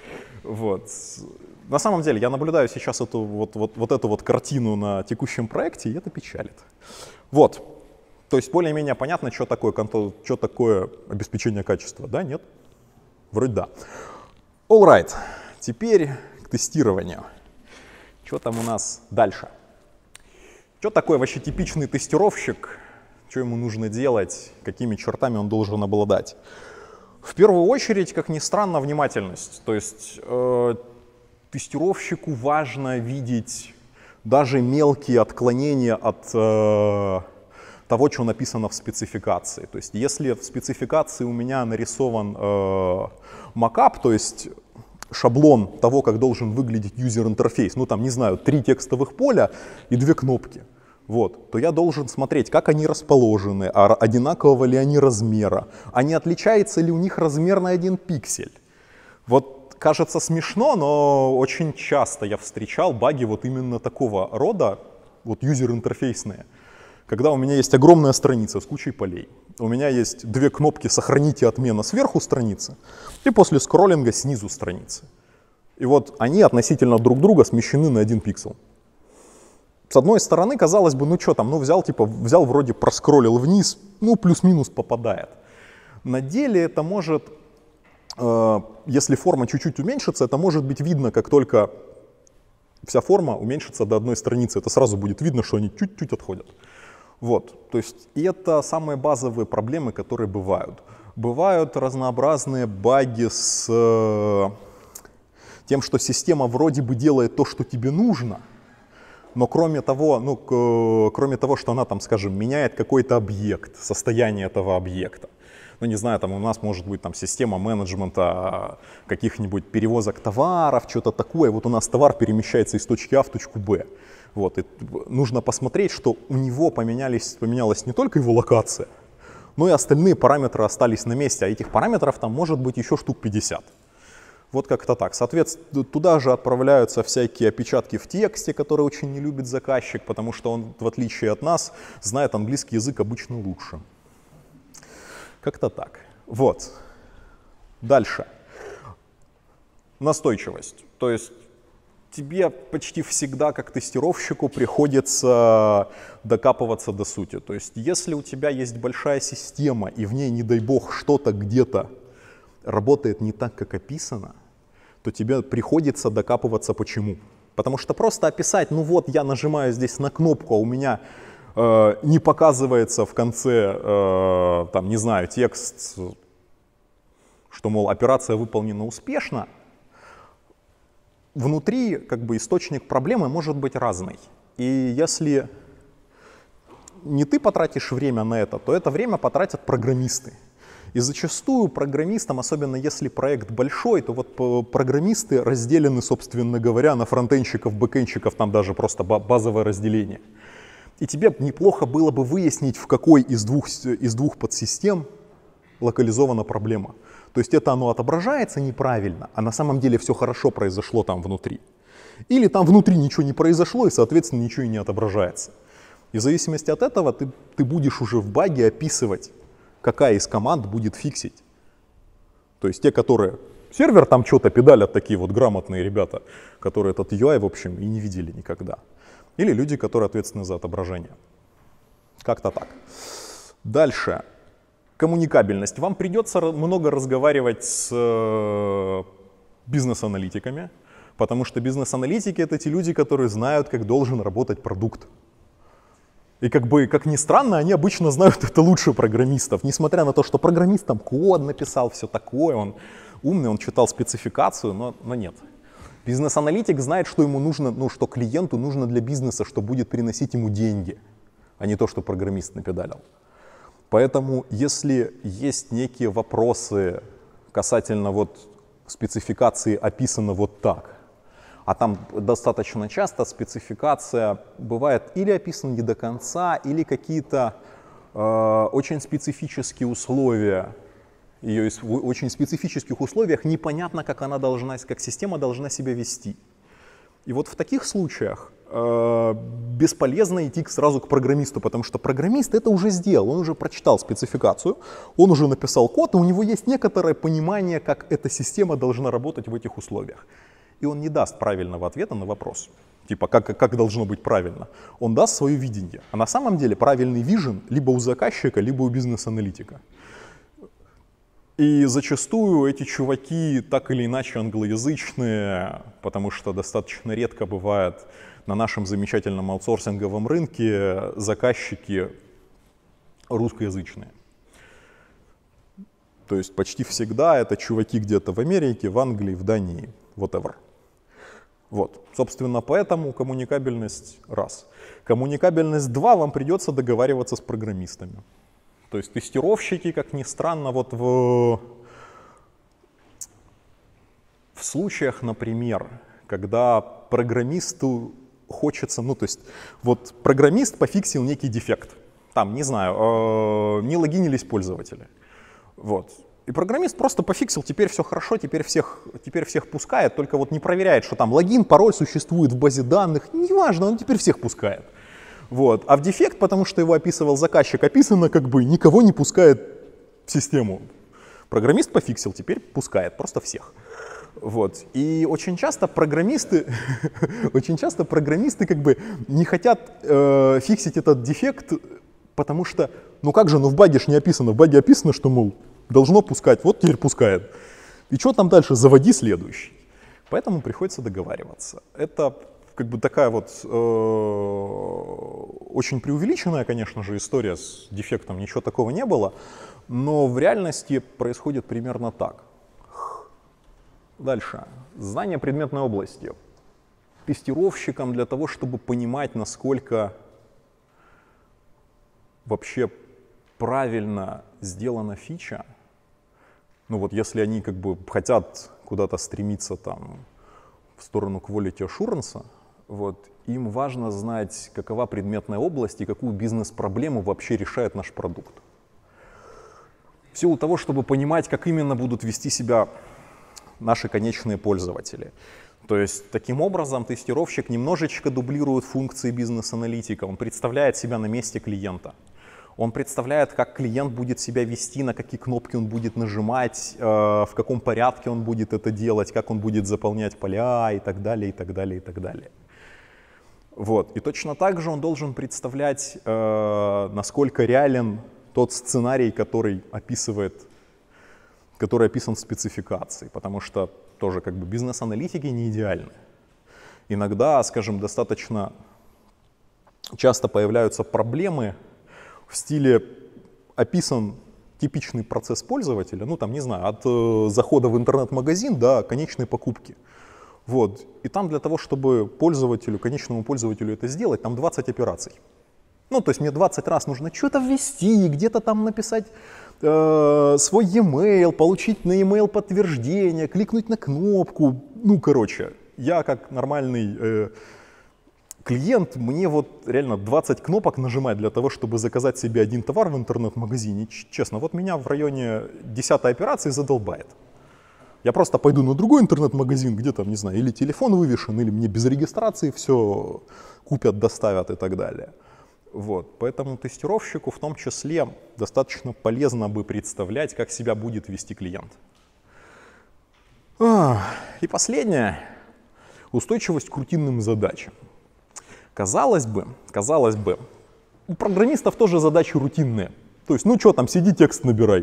На самом деле, я наблюдаю сейчас эту картину на текущем проекте, и это печалит. То есть более-менее понятно, что такое обеспечение качества, да, нет? Вроде да. All right. Теперь к тестированию. Что там у нас дальше? Что такое вообще типичный тестировщик? Что ему нужно делать? Какими чертами он должен обладать? В первую очередь, как ни странно, внимательность. То есть тестировщику важно видеть даже мелкие отклонения от того, что написано в спецификации. То есть если в спецификации у меня нарисован макап, то есть шаблон того, как должен выглядеть юзер-интерфейс, 3 текстовых поля и 2 кнопки, то я должен смотреть, как они расположены, одинакового ли они размера, а не отличается ли у них размер на 1 пиксель. Кажется смешно, но очень часто я встречал баги именно такого рода, юзер-интерфейсные. Когда у меня есть огромная страница с кучей полей, у меня есть 2 кнопки «Сохранить» и «Отмена» сверху страницы, и после скроллинга снизу страницы. И они относительно друг друга смещены на 1 пиксель. С одной стороны, казалось бы, взял вроде проскроллил вниз, плюс-минус попадает. На деле это может, если форма чуть-чуть уменьшится, это может быть видно, как только вся форма уменьшится до 1 страницы. Это сразу будет видно, что они чуть-чуть отходят. То есть, и это самые базовые проблемы, которые бывают. Бывают разнообразные баги с тем, что система вроде бы делает то, что тебе нужно, но кроме того, кроме того, что она там, скажем, меняет какой-то объект, состояние этого объекта. Ну, не знаю, там у нас может быть там система менеджмента каких-нибудь перевозок товаров, что-то такое. Вот у нас товар перемещается из точки А в точку Б. Вот, и нужно посмотреть, что у него поменялась не только его локация, но и остальные параметры остались на месте, а этих параметров там может быть еще штук 50. Вот как-то так. Соответственно, туда же отправляются всякие опечатки в тексте, которые очень не любит заказчик, потому что он, в отличие от нас, знает английский язык обычно лучше. Как-то так. Вот. Дальше. Настойчивость. То есть тебе почти всегда, как тестировщику, приходится докапываться до сути. То есть если у тебя есть большая система, и в ней, не дай бог, что-то где-то работает не так, как описано, то тебе приходится докапываться почему. Потому что просто описать, ну вот я нажимаю здесь на кнопку, а у меня не показывается в конце, там, не знаю, текст, что, мол, операция выполнена успешно, внутри как бы источник проблемы может быть разный. И если не ты потратишь время на это, то это время потратят программисты. И зачастую программистам, особенно если проект большой, то вот программисты разделены, собственно говоря, на фронтенщиков, бэкенщиков, там даже просто базовое разделение. И тебе неплохо было бы выяснить, в какой из двух подсистем локализована проблема. То есть это оно отображается неправильно, а на самом деле все хорошо произошло там внутри. Или там внутри ничего не произошло, и, соответственно, ничего и не отображается. И в зависимости от этого ты будешь уже в баге описывать, какая из команд будет фиксить. То есть те, которые сервер там что-то педалят, такие вот грамотные ребята, которые этот UI, в общем, и не видели никогда. Или люди, которые ответственны за отображение. Как-то так. Дальше. Коммуникабельность. Вам придется много разговаривать с бизнес-аналитиками, потому что бизнес-аналитики — это те люди, которые знают, как должен работать продукт. И как ни странно, они обычно знают это лучше программистов, несмотря на то, что программист там код написал, все такое, он умный, он читал спецификацию, но нет. Бизнес-аналитик знает, что ему нужно, что клиенту нужно для бизнеса, что будет приносить ему деньги, а не то, что программист напедалил. Поэтому, если есть некие вопросы касательно вот спецификации описано вот так, а там достаточно часто спецификация бывает или описана не до конца, или какие-то очень специфические условия, ее в очень специфических условиях непонятно, как система должна себя вести. И вот в таких случаях бесполезно идти сразу к программисту, потому что программист это уже сделал, он уже прочитал спецификацию, он уже написал код, и у него есть некоторое понимание, как эта система должна работать в этих условиях. И он не даст правильного ответа на вопрос, типа как должно быть правильно. Он даст свое видение. А на самом деле правильный вижен либо у заказчика, либо у бизнес-аналитика. И зачастую эти чуваки так или иначе англоязычные, потому что достаточно редко бывает на нашем замечательном аутсорсинговом рынке заказчики русскоязычные. То есть почти всегда это чуваки где-то в Америке, в Англии, в Дании, whatever. Вот, собственно, поэтому коммуникабельность раз. Коммуникабельность 2, вам придется договариваться с программистами. То есть тестировщики, как ни странно, вот в случаях, например, когда программисту хочется, то есть вот программист пофиксил некий дефект, там, не знаю, не логинились пользователи, вот. И программист просто пофиксил, теперь все хорошо, теперь всех пускает, только вот не проверяет, что там логин, пароль существует в базе данных, неважно, он теперь всех пускает. Вот. А в дефект, потому что его описывал заказчик, описано как бы никого не пускает в систему. Программист пофиксил, теперь пускает просто всех. Вот. И очень часто программисты как бы не хотят фиксить этот дефект, потому что, как же, в баге ж не описано, в баге описано, что, мол, должно пускать, вот теперь пускает. И что там дальше? Заводи следующий. Поэтому приходится договариваться. Это как бы такая вот очень преувеличенная, конечно же, история с дефектом, ничего такого не было, но в реальности происходит примерно так. Дальше. Знание предметной области. Тестировщикам для того, чтобы понимать, насколько вообще правильно сделана фича, ну вот если они как бы хотят куда-то стремиться там в сторону quality assurance, вот, им важно знать, какова предметная область и какую бизнес-проблему вообще решает наш продукт. В силу того, чтобы понимать, как именно будут вести себя наши конечные пользователи. То есть таким образом тестировщик немножечко дублирует функции бизнес-аналитика, он представляет себя на месте клиента. Он представляет, как клиент будет себя вести, на какие кнопки он будет нажимать, в каком порядке он будет это делать, как он будет заполнять поля и так далее, и так далее, и так далее. Вот. И точно так же он должен представлять, насколько реален тот сценарий, который описан в спецификации, потому что тоже как бы бизнес-аналитики не идеальны. Иногда, скажем, достаточно часто появляются проблемы в стиле описан типичный процесс пользователя, ну там, не знаю, от захода в интернет-магазин до конечной покупки. Вот. И там для того, чтобы конечному пользователю это сделать, там 20 операций. Ну, то есть мне 20 раз нужно что-то ввести, где-то там написать свой e-mail, получить на e-mail подтверждение, кликнуть на кнопку. Ну, короче, я как нормальный клиент, мне вот реально 20 кнопок нажимать для того, чтобы заказать себе один товар в интернет-магазине. Честно, вот меня в районе 10-й операции задолбает. Я просто пойду на другой интернет-магазин, где там, не знаю, или телефон вывешен, или мне без регистрации все купят, доставят и так далее. Вот. Поэтому тестировщику в том числе достаточно полезно бы представлять, как себя будет вести клиент. И последнее. Устойчивость к рутинным задачам. Казалось бы, у программистов тоже задачи рутинные. То есть, ну что там, сиди, текст набирай.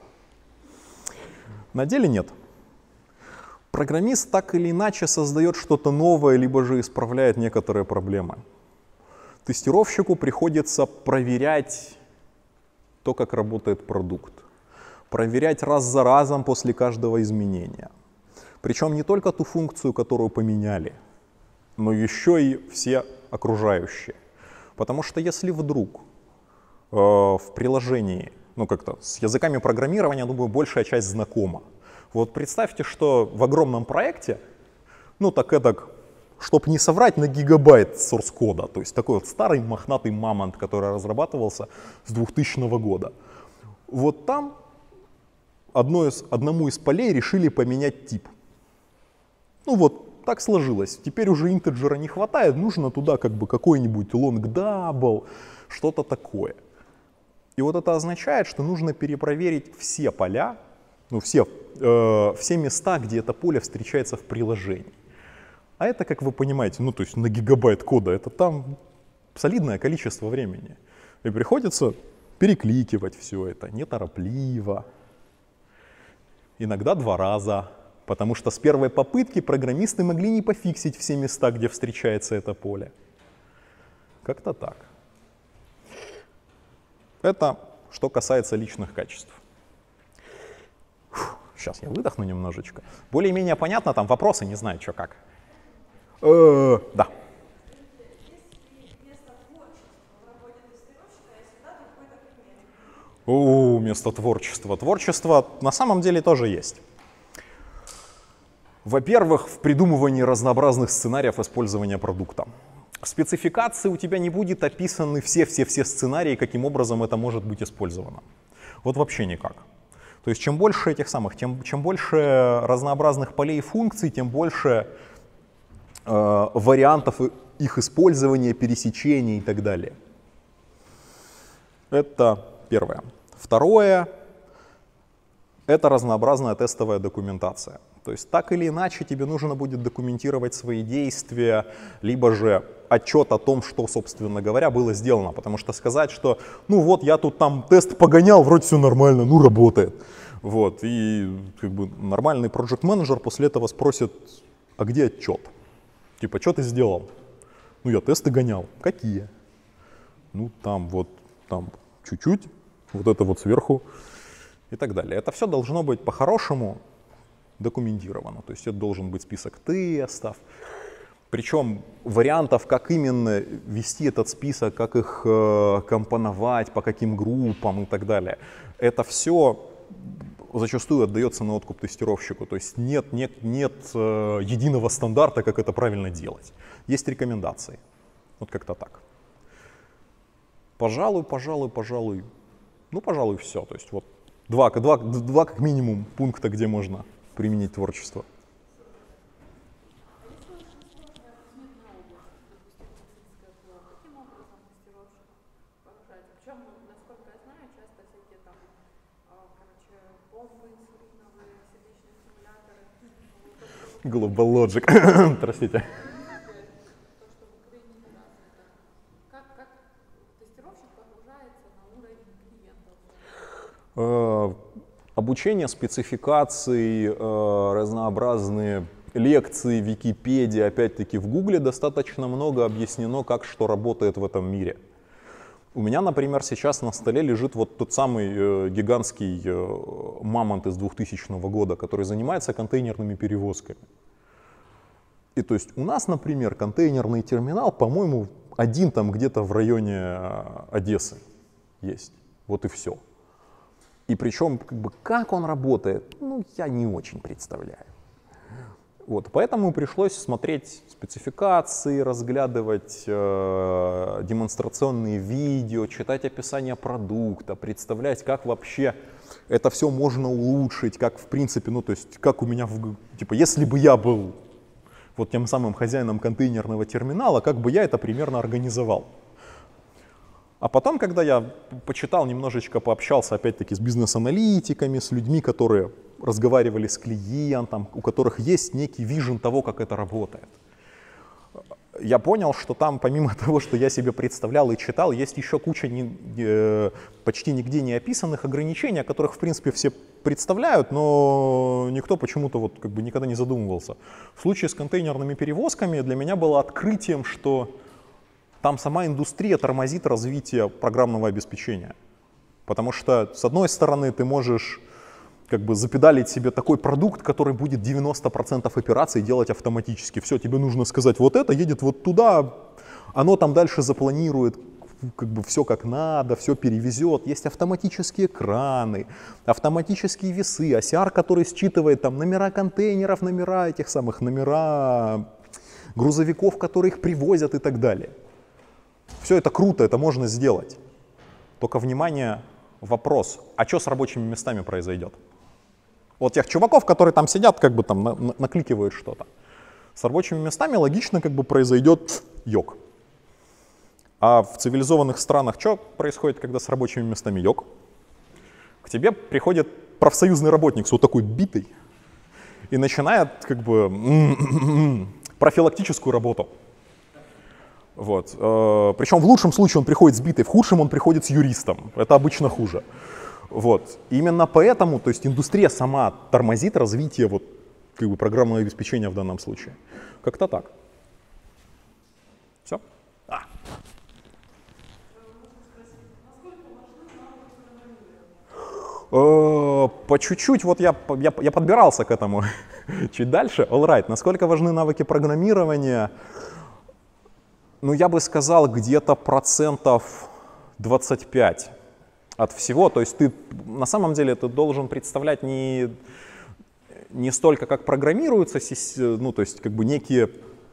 На деле нет. Программист так или иначе создает что-то новое, либо же исправляет некоторые проблемы. Тестировщику приходится проверять то, как работает продукт. Проверять раз за разом после каждого изменения. Причем не только ту функцию, которую поменяли, но еще и все окружающие. Потому что если вдруг в приложении, ну как-то с языками программирования, я думаю, большая часть знакома. Вот представьте, что в огромном проекте, ну так эдак, чтобы не соврать, на гигабайт source кода, то есть такой вот старый мохнатый мамонт, который разрабатывался с 2000 года. Вот там одному из полей решили поменять тип. Ну вот так сложилось. Теперь уже интеджера не хватает, нужно туда как бы какой-нибудь long double, что-то такое. И вот это означает, что нужно перепроверить все поля, ну все места, где это поле встречается в приложении. А это, как вы понимаете, ну то есть на гигабайт кода, это там солидное количество времени. И приходится перекликивать все это неторопливо, иногда 2 раза, потому что с первой попытки программисты могли не пофиксить все места, где встречается это поле. Как-то так. Это что касается личных качеств. Сейчас я выдохну немножечко. Более-менее понятно, там вопросы, не знаю, что как. Да. Место творчества. Творчество на самом деле тоже есть. Во-первых, в придумывании разнообразных сценариев использования продукта. В спецификации у тебя не будет описаны все сценарии, каким образом это может быть использовано. Вот вообще никак. То есть чем больше этих самых, чем больше разнообразных полей и функций, тем больше вариантов их использования, пересечения и так далее. Это первое. Второе — это разнообразная тестовая документация. То есть так или иначе тебе нужно будет документировать свои действия, либо же отчет о том, что, собственно говоря, было сделано. Потому что сказать, что ну вот я тут там тест погонял, вроде все нормально, ну работает. Вот. И как бы нормальный проект-менеджер после этого спросит, а где отчет? Типа, что ты сделал? Ну я тесты гонял. Какие? ну там вот, там чуть-чуть, вот это вот сверху и так далее. Это все должно быть по-хорошему документировано, то есть это должен быть список тестов, причем вариантов, как именно вести этот список, как их компоновать, по каким группам и так далее. Это все зачастую отдается на откуп тестировщику, то есть нет единого стандарта, как это правильно делать. Есть рекомендации, вот как-то так. Пожалуй, все. То есть вот два как минимум пункта, где можно применить творчество. Global Logic. Простите. Обучение спецификаций, разнообразные лекции, Википедия, опять-таки в Гугле достаточно много объяснено, как что работает в этом мире. У меня, например, сейчас на столе лежит вот тот самый гигантский мамонт из 2000 года, который занимается контейнерными перевозками. И то есть у нас, например, контейнерный терминал, по-моему, один там где-то в районе Одессы есть. Вот и все. И причем, как он работает, ну, я не очень представляю. Вот, поэтому пришлось смотреть спецификации, разглядывать демонстрационные видео, читать описание продукта, представлять, как вообще это все можно улучшить, как в принципе, ну то есть как у меня, типа, если бы я был вот тем самым хозяином контейнерного терминала, как бы я это примерно организовал. А потом, когда я почитал немножечко, пообщался опять-таки с бизнес-аналитиками, с людьми, которые разговаривали с клиентом, у которых есть некий вижен того, как это работает. Я понял, что там помимо того, что я себе представлял и читал, есть еще куча почти нигде не описанных ограничений, о которых в принципе все представляют, но никто почему-то вот как бы никогда не задумывался. В случае с контейнерными перевозками для меня было открытием, что там сама индустрия тормозит развитие программного обеспечения. Потому что, с одной стороны, ты можешь как бы запедалить себе такой продукт, который будет 90% операций делать автоматически. Все, тебе нужно сказать, вот это едет вот туда, оно там дальше запланирует как бы все как надо, все перевезет. Есть автоматические краны, автоматические весы, OCR, который считывает там номера контейнеров, номера этих самых, номера грузовиков, которые их привозят и так далее. Все это круто, это можно сделать. Только, внимание, вопрос, а что с рабочими местами произойдет? Вот тех чуваков, которые там сидят, как бы там накликивают что-то. С рабочими местами логично как бы произойдет йог. А в цивилизованных странах что происходит, когда с рабочими местами йог? К тебе приходит профсоюзный работник с вот такой битой и начинает как бы профилактическую работу. Вот. Причем в лучшем случае он приходит с битой, в худшем он приходит с юристом. Это обычно хуже. Вот. Именно поэтому, то есть индустрия сама тормозит развитие вот, как бы, программного обеспечения в данном случае. Как-то так. Все? По чуть-чуть, вот я подбирался к этому чуть дальше. All right. Насколько важны навыки программирования? Ну, я бы сказал, где-то 25% от всего. То есть ты на самом деле ты должен представлять не столько, как программируются, ну, то есть как бы некие,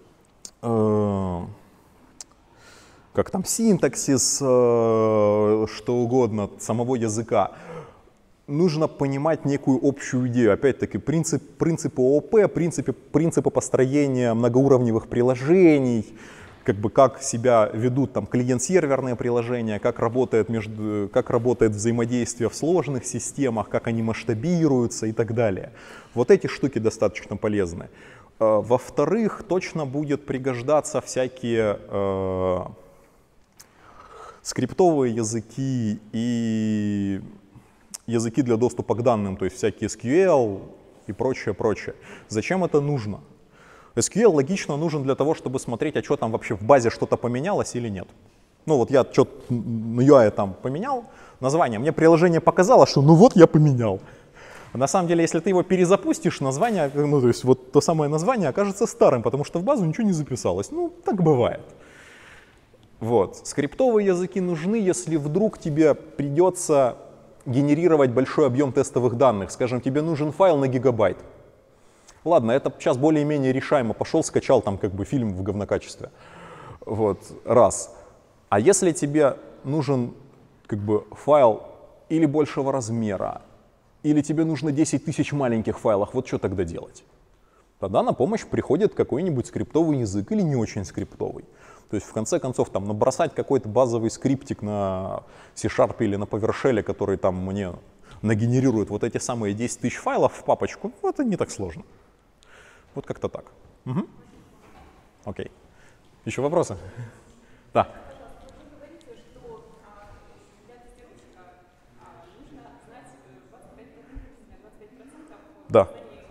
как там, синтаксис, что угодно, самого языка. Нужно понимать некую общую идею. Опять-таки, принципы ООП, принципы построения многоуровневых приложений, как бы как себя ведут там клиент-серверные приложения, как работает взаимодействие в сложных системах, как они масштабируются и так далее. Вот эти штуки достаточно полезны. Во-вторых, точно будет пригождаться всякие скриптовые языки и языки для доступа к данным, то есть всякие SQL и прочее. Зачем это нужно? SQL логично нужен для того, чтобы смотреть, а что там вообще в базе что-то поменялось или нет. Ну вот я что-то на UI там поменял название, мне приложение показало, что ну вот я поменял. На самом деле, если ты его перезапустишь, название, ну то есть вот то самое название окажется старым, потому что в базу ничего не записалось. Ну, так бывает. Вот. Скриптовые языки нужны, если вдруг тебе придется генерировать большой объем тестовых данных. Скажем, тебе нужен файл на гигабайт. Ладно, это сейчас более-менее решаемо. Пошел, скачал там как бы фильм в говнокачестве. Вот, раз. А если тебе нужен как бы файл или большего размера, или тебе нужно 10 тысяч маленьких файлов, вот что тогда делать? Тогда на помощь приходит какой-нибудь скриптовый язык или не очень скриптовый. То есть в конце концов там набросать какой-то базовый скриптик на C# или на PowerShell, который там мне нагенерирует вот эти самые 10 тысяч файлов в папочку, ну, это не так сложно. Вот как-то так. Угу. Окей. Еще вопросы? Да. Да.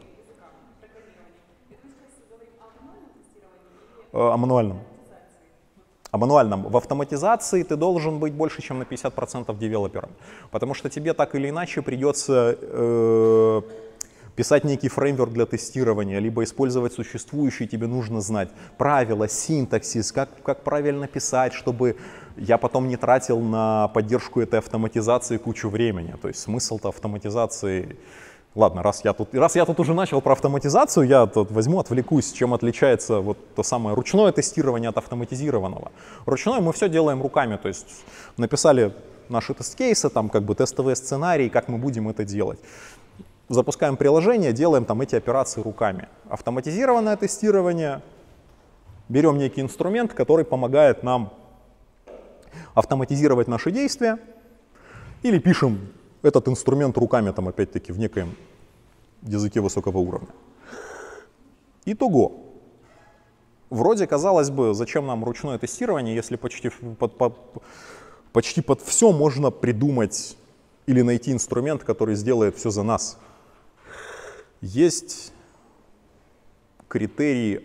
О мануальном. О мануальном. В автоматизации ты должен быть больше, чем на 50% девелопером. Потому что тебе так или иначе придется писать некий фреймворк для тестирования, либо использовать существующий, тебе нужно знать правила, синтаксис, как правильно писать, чтобы я потом не тратил на поддержку этой автоматизации кучу времени. То есть смысл-то автоматизации... Ладно, раз я тут уже начал про автоматизацию, я тут возьму, отвлекусь, чем отличается вот то самое ручное тестирование от автоматизированного. Ручное мы все делаем руками, то есть написали наши тест-кейсы, там как бы тестовые сценарии, как мы будем это делать. Запускаем приложение, делаем там эти операции руками. Автоматизированное тестирование, берем некий инструмент, который помогает нам автоматизировать наши действия, или пишем этот инструмент руками, там опять-таки в некоем языке высокого уровня. Итого. Вроде, казалось бы, зачем нам ручное тестирование, если почти под все можно придумать или найти инструмент, который сделает все за нас. Есть критерии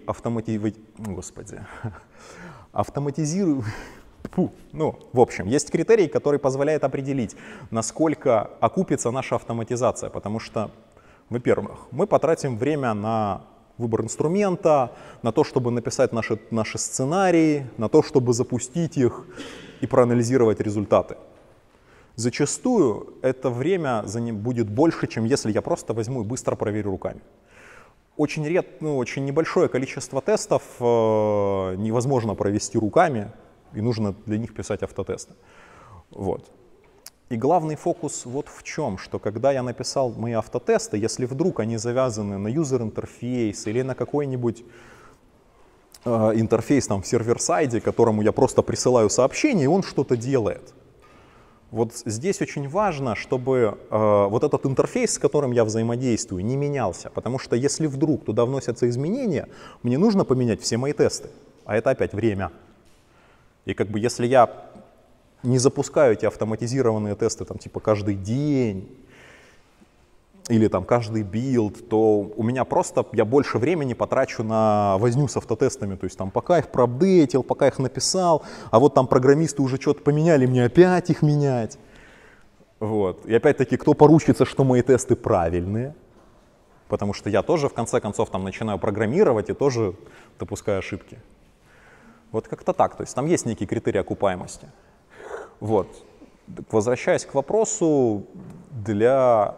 в общем, есть критерий, который позволяет определить, насколько окупится наша автоматизация. Потому что, во-первых, мы потратим время на выбор инструмента, на то, чтобы написать наши сценарии, на то, чтобы запустить их и проанализировать результаты. Зачастую это время будет больше, чем если я просто возьму и быстро проверю руками. Очень небольшое количество тестов невозможно провести руками, и нужно для них писать автотесты. Вот. И главный фокус вот в чем, что когда я написал мои автотесты, если вдруг они завязаны на юзер-интерфейс или на какой-нибудь интерфейс там в сервер-сайде, которому я просто присылаю сообщение, и он что-то делает. Вот здесь очень важно, чтобы вот этот интерфейс, с которым я взаимодействую, не менялся. Потому что если вдруг туда вносятся изменения, мне нужно поменять все мои тесты. А это опять время. И как бы если я не запускаю эти автоматизированные тесты там типа каждый день или там каждый билд, то у меня просто я больше времени потрачу на возню с автотестами. То есть там пока их проапдейтил, пока их написал, а вот там программисты уже что-то поменяли, мне опять их менять. Вот. И опять-таки, кто поручится, что мои тесты правильные? Потому что я тоже в конце концов там начинаю программировать и тоже допускаю ошибки. Вот как-то так, то есть там есть некий критерий окупаемости. Вот. Возвращаясь к вопросу, для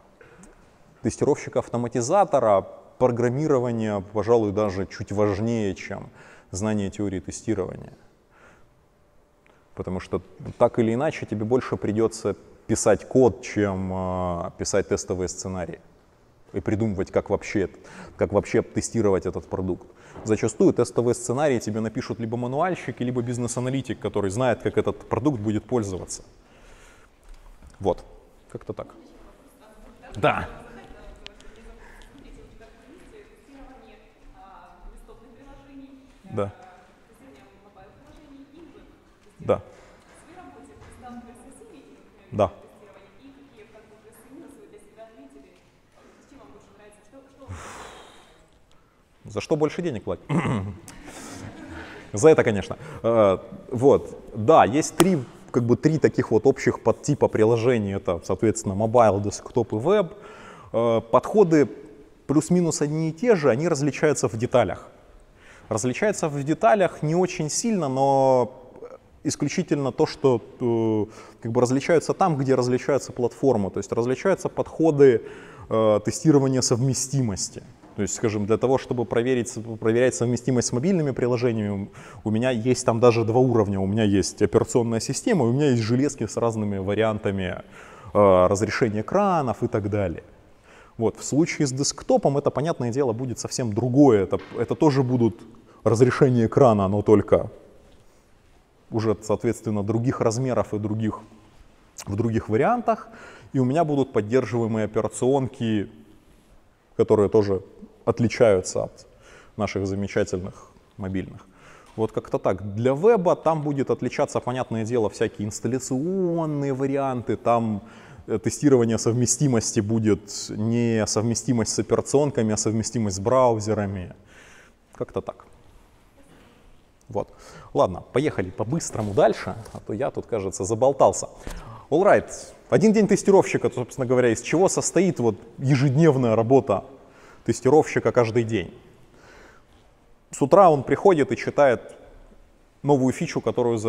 тестировщика-автоматизатора программирование, пожалуй, даже чуть важнее, чем знание теории тестирования. Потому что так или иначе тебе больше придется писать код, чем писать тестовые сценарии и придумывать, как вообще тестировать этот продукт. Зачастую тестовые сценарии тебе напишут либо мануальщики, либо бизнес-аналитик, который знает, как этот продукт будет пользоваться. Вот, как-то так. Да. Да. Да. Да. За что больше денег платить? За это, конечно. Вот, да, есть три таких вот общих подтипа приложений. Это, соответственно, mobile, desktop и web. Подходы плюс-минус одни и те же, они различаются в деталях. Различаются в деталях не очень сильно, но исключительно то, что как бы различаются там, где различаются платформы. То есть различаются подходы тестирования совместимости. То есть, скажем, для того, чтобы проверять совместимость с мобильными приложениями, у меня есть там даже два уровня. У меня есть операционная система, у меня есть железки с разными вариантами разрешения экранов и так далее. Вот. В случае с десктопом это, понятное дело, будет совсем другое. Это тоже будут разрешения экрана, но только уже, соответственно, других размеров и в других вариантах. И у меня будут поддерживаемые операционки, которые тоже отличаются от наших замечательных мобильных. Вот как-то так. Для веба там будет отличаться, понятное дело, всякие инсталляционные варианты. Там тестирование совместимости будет не совместимость с операционками, а совместимость с браузерами. Как-то так. Вот. Ладно, поехали по-быстрому дальше, а то я тут, кажется, заболтался. Alright. Один день тестировщика, собственно говоря, из чего состоит вот ежедневная работа тестировщика каждый день. С утра он приходит и читает новую фичу, которую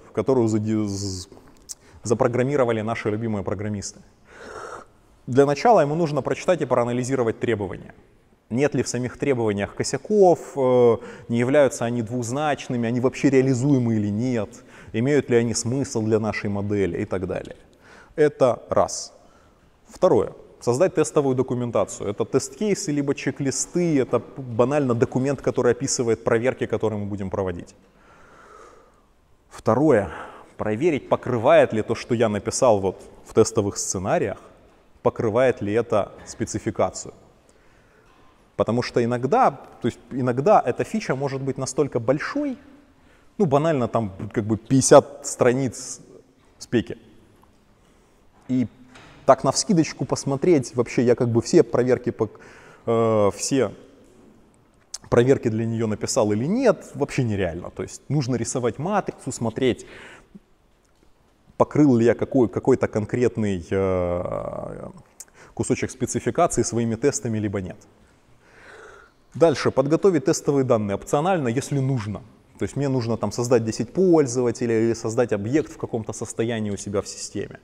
запрограммировали наши любимые программисты. Для начала ему нужно прочитать и проанализировать требования. Нет ли в самих требованиях косяков, не являются они двузначными, они вообще реализуемы или нет, имеют ли они смысл для нашей модели и так далее. Это раз. Второе. Создать тестовую документацию. Это тест-кейсы, либо чек-листы, это банально документ, который описывает проверки, которые мы будем проводить. Второе. Проверить, покрывает ли то, что я написал вот в тестовых сценариях, покрывает ли это спецификацию. Потому что иногда эта фича может быть настолько большой, ну банально там как бы 50 страниц спеки. И так навскидочку посмотреть, вообще я как бы все проверки для нее написал или нет, вообще нереально. То есть нужно рисовать матрицу, смотреть, покрыл ли я какой-то конкретный кусочек спецификации своими тестами, либо нет. Дальше, подготовить тестовые данные опционально, если нужно. То есть мне нужно там создать 10 пользователей или создать объект в каком-то состоянии у себя в системе.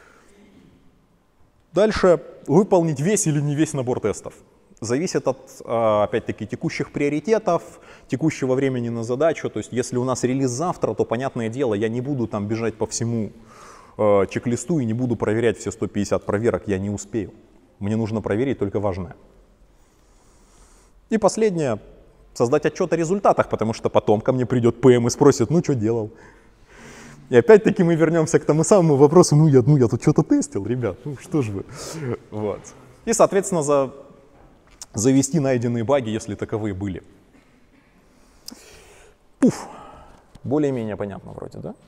Дальше, выполнить весь или не весь набор тестов. Зависит от, опять-таки, текущих приоритетов, текущего времени на задачу. То есть если у нас релиз завтра, то, понятное дело, я не буду там бежать по всему чек-листу и не буду проверять все 150 проверок, я не успею. Мне нужно проверить только важное. И последнее, создать отчет о результатах, потому что потом ко мне придет ПМ и спросит, ну что делал? И опять-таки мы вернемся к тому самому вопросу, ну я тут что-то тестил, ребят, ну что ж вы. Вот. И, соответственно, завести найденные баги, если таковые были. Пуф, более-менее понятно вроде, да?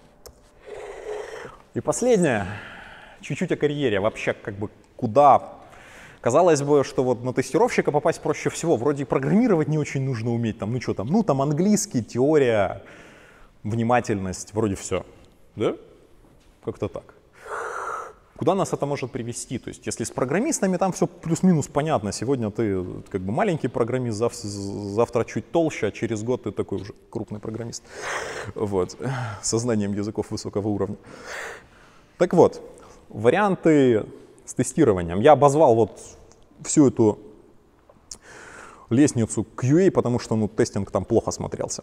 И последнее, чуть-чуть о карьере, вообще как бы куда. Казалось бы, что вот на тестировщика попасть проще всего, вроде программировать не очень нужно уметь, там, ну что там, ну там английский, теория, внимательность, вроде все, да? Как-то так. Куда нас это может привести? То есть, если с программистами там все плюс-минус понятно, сегодня ты как бы маленький программист, завтра чуть толще, а через год ты такой уже крупный программист, вот, со знанием языков высокого уровня. Так вот, варианты с тестированием. Я обозвал вот всю эту лестницу QA, потому что ну, тестинг там плохо смотрелся.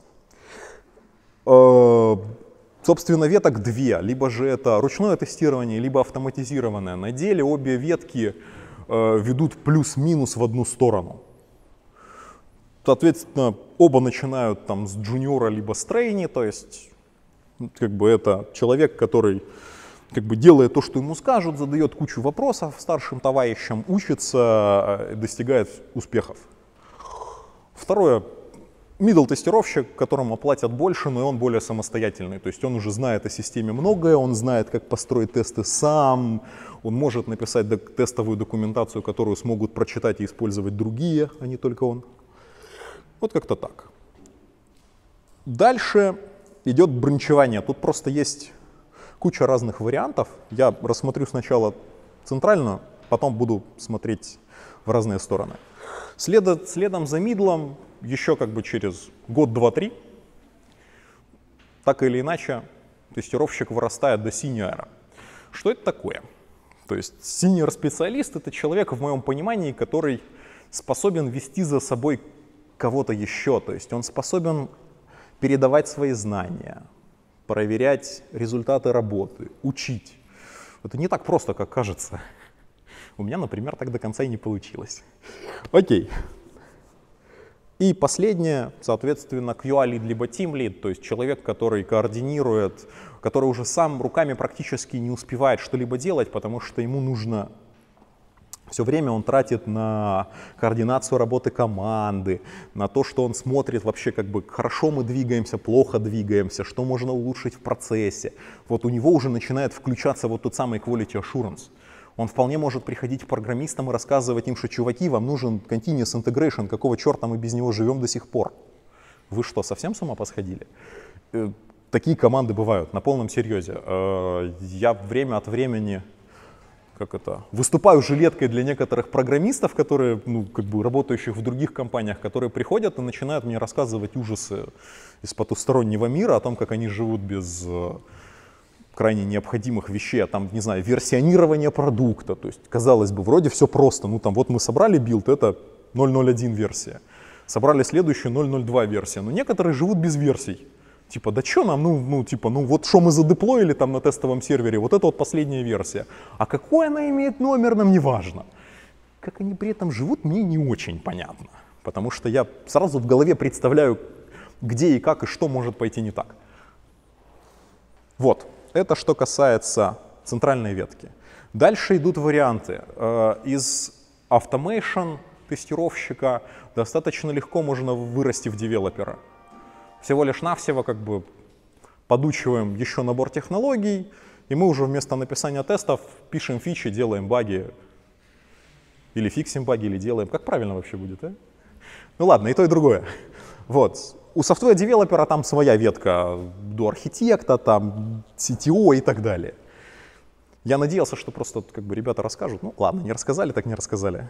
Собственно, веток две. Либо же это ручное тестирование, либо автоматизированное. На деле обе ветки ведут плюс-минус в одну сторону. Соответственно, оба начинают там с джуниора либо с трейни, то есть как бы это человек, который как бы делает то, что ему скажут, задает кучу вопросов старшим товарищам, учится, достигает успехов. Второе. Middle-тестировщик, которому платят больше, но и он более самостоятельный. То есть он уже знает о системе многое, он знает, как построить тесты сам, он может написать тестовую документацию, которую смогут прочитать и использовать другие, а не только он. Вот как-то так. Дальше идет бранчевание. Тут просто есть куча разных вариантов. Я рассмотрю сначала центральную, потом буду смотреть в разные стороны. Следом за мидлом еще как бы через год, два, три, так или иначе, тестировщик вырастает до синьора. Что это такое? То есть синьор-специалист — это человек, в моем понимании, который способен вести за собой кого-то еще. То есть он способен передавать свои знания, проверять результаты работы, учить. Это не так просто, как кажется. У меня, например, так до конца и не получилось. Окей. И последнее, соответственно, QA-лид либо team-лид, то есть человек, который координирует, который уже сам руками практически не успевает что-либо делать, потому что ему нужно все время он тратит на координацию работы команды, на то, что он смотрит вообще, как бы хорошо мы двигаемся, плохо двигаемся, что можно улучшить в процессе. Вот у него уже начинает включаться вот тот самый quality assurance. Он вполне может приходить к программистам и рассказывать им, что чуваки, вам нужен continuous integration, какого черта мы без него живем до сих пор. Вы что, совсем с ума посходили? Такие команды бывают, на полном серьезе. Я время от времени выступаю жилеткой для некоторых программистов, которые, работающих в других компаниях, которые приходят и начинают мне рассказывать ужасы из потустороннего мира о том, как они живут без крайне необходимых вещей, там, не знаю, версионирование продукта. То есть, казалось бы, вроде все просто. Вот мы собрали билд, это 0.0.1 версия. Собрали следующую 0.0.2 версия. Но некоторые живут без версий. Типа, да что нам, вот что мы задеплоили там на тестовом сервере, вот это вот последняя версия. А какой она имеет номер, нам не важно. Как они при этом живут, мне не очень понятно. Потому что я сразу в голове представляю, где и как и что может пойти не так. Вот, это что касается центральной ветки. Дальше идут варианты. Из automation тестировщика достаточно легко можно вырасти в девелопера. Всего лишь навсего подучиваем еще набор технологий, и мы уже вместо написания тестов пишем фичи, делаем баги, или фиксим баги, или делаем. Как правильно вообще будет, а? Ну ладно, и то, и другое. Вот. У софтвер-девелопера там своя ветка до архитекта, там CTO и так далее. Я надеялся, что просто ребята расскажут. Ну ладно, не рассказали, так не рассказали.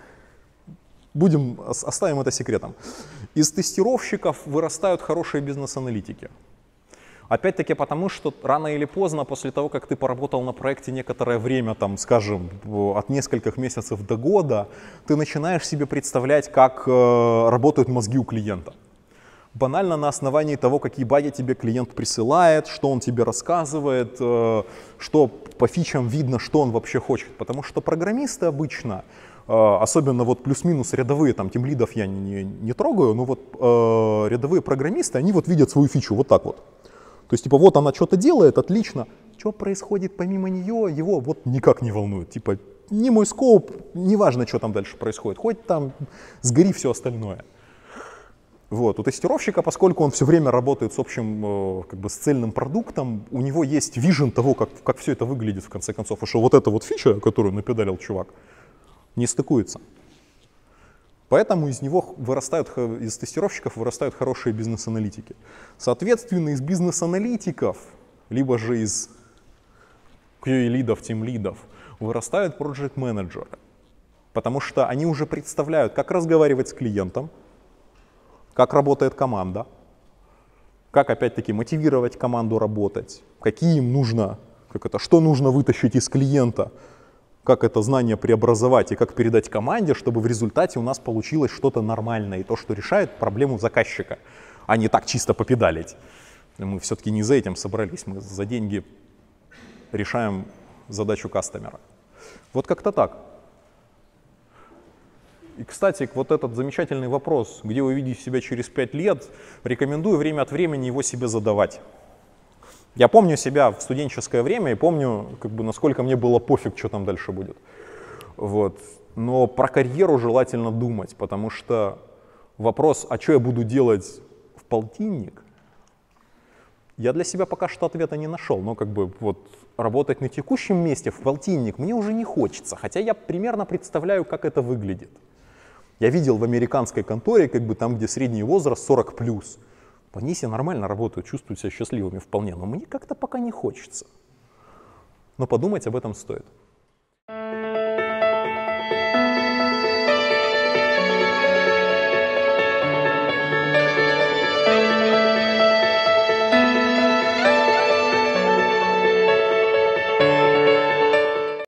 Оставим это секретом. Из тестировщиков вырастают хорошие бизнес-аналитики. Опять-таки потому, что рано или поздно, после того, как ты поработал на проекте некоторое время, там, скажем, от нескольких месяцев до года, ты начинаешь себе представлять, как работают мозги у клиента. Банально на основании того, какие баги тебе клиент присылает, что он тебе рассказывает, что по фичам видно, что он вообще хочет. Потому что программисты обычно, особенно вот плюс-минус рядовые, там тимлидов я не трогаю, но вот рядовые программисты, они вот видят свою фичу вот так вот. То есть типа вот она что-то делает, отлично, что происходит помимо нее, его вот никак не волнует. Типа не мой скоп, неважно, что там дальше происходит, хоть там сгори все остальное. Вот. У тестировщика, поскольку он все время работает с общим, с цельным продуктом, у него есть вижен того, как все это выглядит в конце концов, и что вот эта вот фича, которую напедалил чувак, не стыкуется. Поэтому из тестировщиков вырастают хорошие бизнес-аналитики. Соответственно, из бизнес-аналитиков, либо же из QA-лидов, тим-лидов, вырастают проект-менеджеры. Потому что они уже представляют, как разговаривать с клиентом, как работает команда, как опять-таки мотивировать команду работать, какие им нужно, что нужно вытащить из клиента, как это знание преобразовать и как передать команде, чтобы в результате у нас получилось что-то нормальное и то, что решает проблему заказчика, а не так чисто попедалить. Мы все-таки не за этим собрались, мы за деньги решаем задачу кастомера. Вот как-то так. И, кстати, вот этот замечательный вопрос, где вы видите себя через 5 лет, рекомендую время от времени его себе задавать. Я помню себя в студенческое время и помню, насколько мне было пофиг, что там дальше будет. Вот. Но про карьеру желательно думать, потому что вопрос, а что я буду делать в полтинник, я для себя пока что ответа не нашел. Но работать на текущем месте в полтинник мне уже не хочется, хотя я примерно представляю, как это выглядит. Я видел в американской конторе, там, где средний возраст 40+. Они себе нормально работают, чувствуют себя счастливыми вполне, но мне как-то пока не хочется. Но подумать об этом стоит.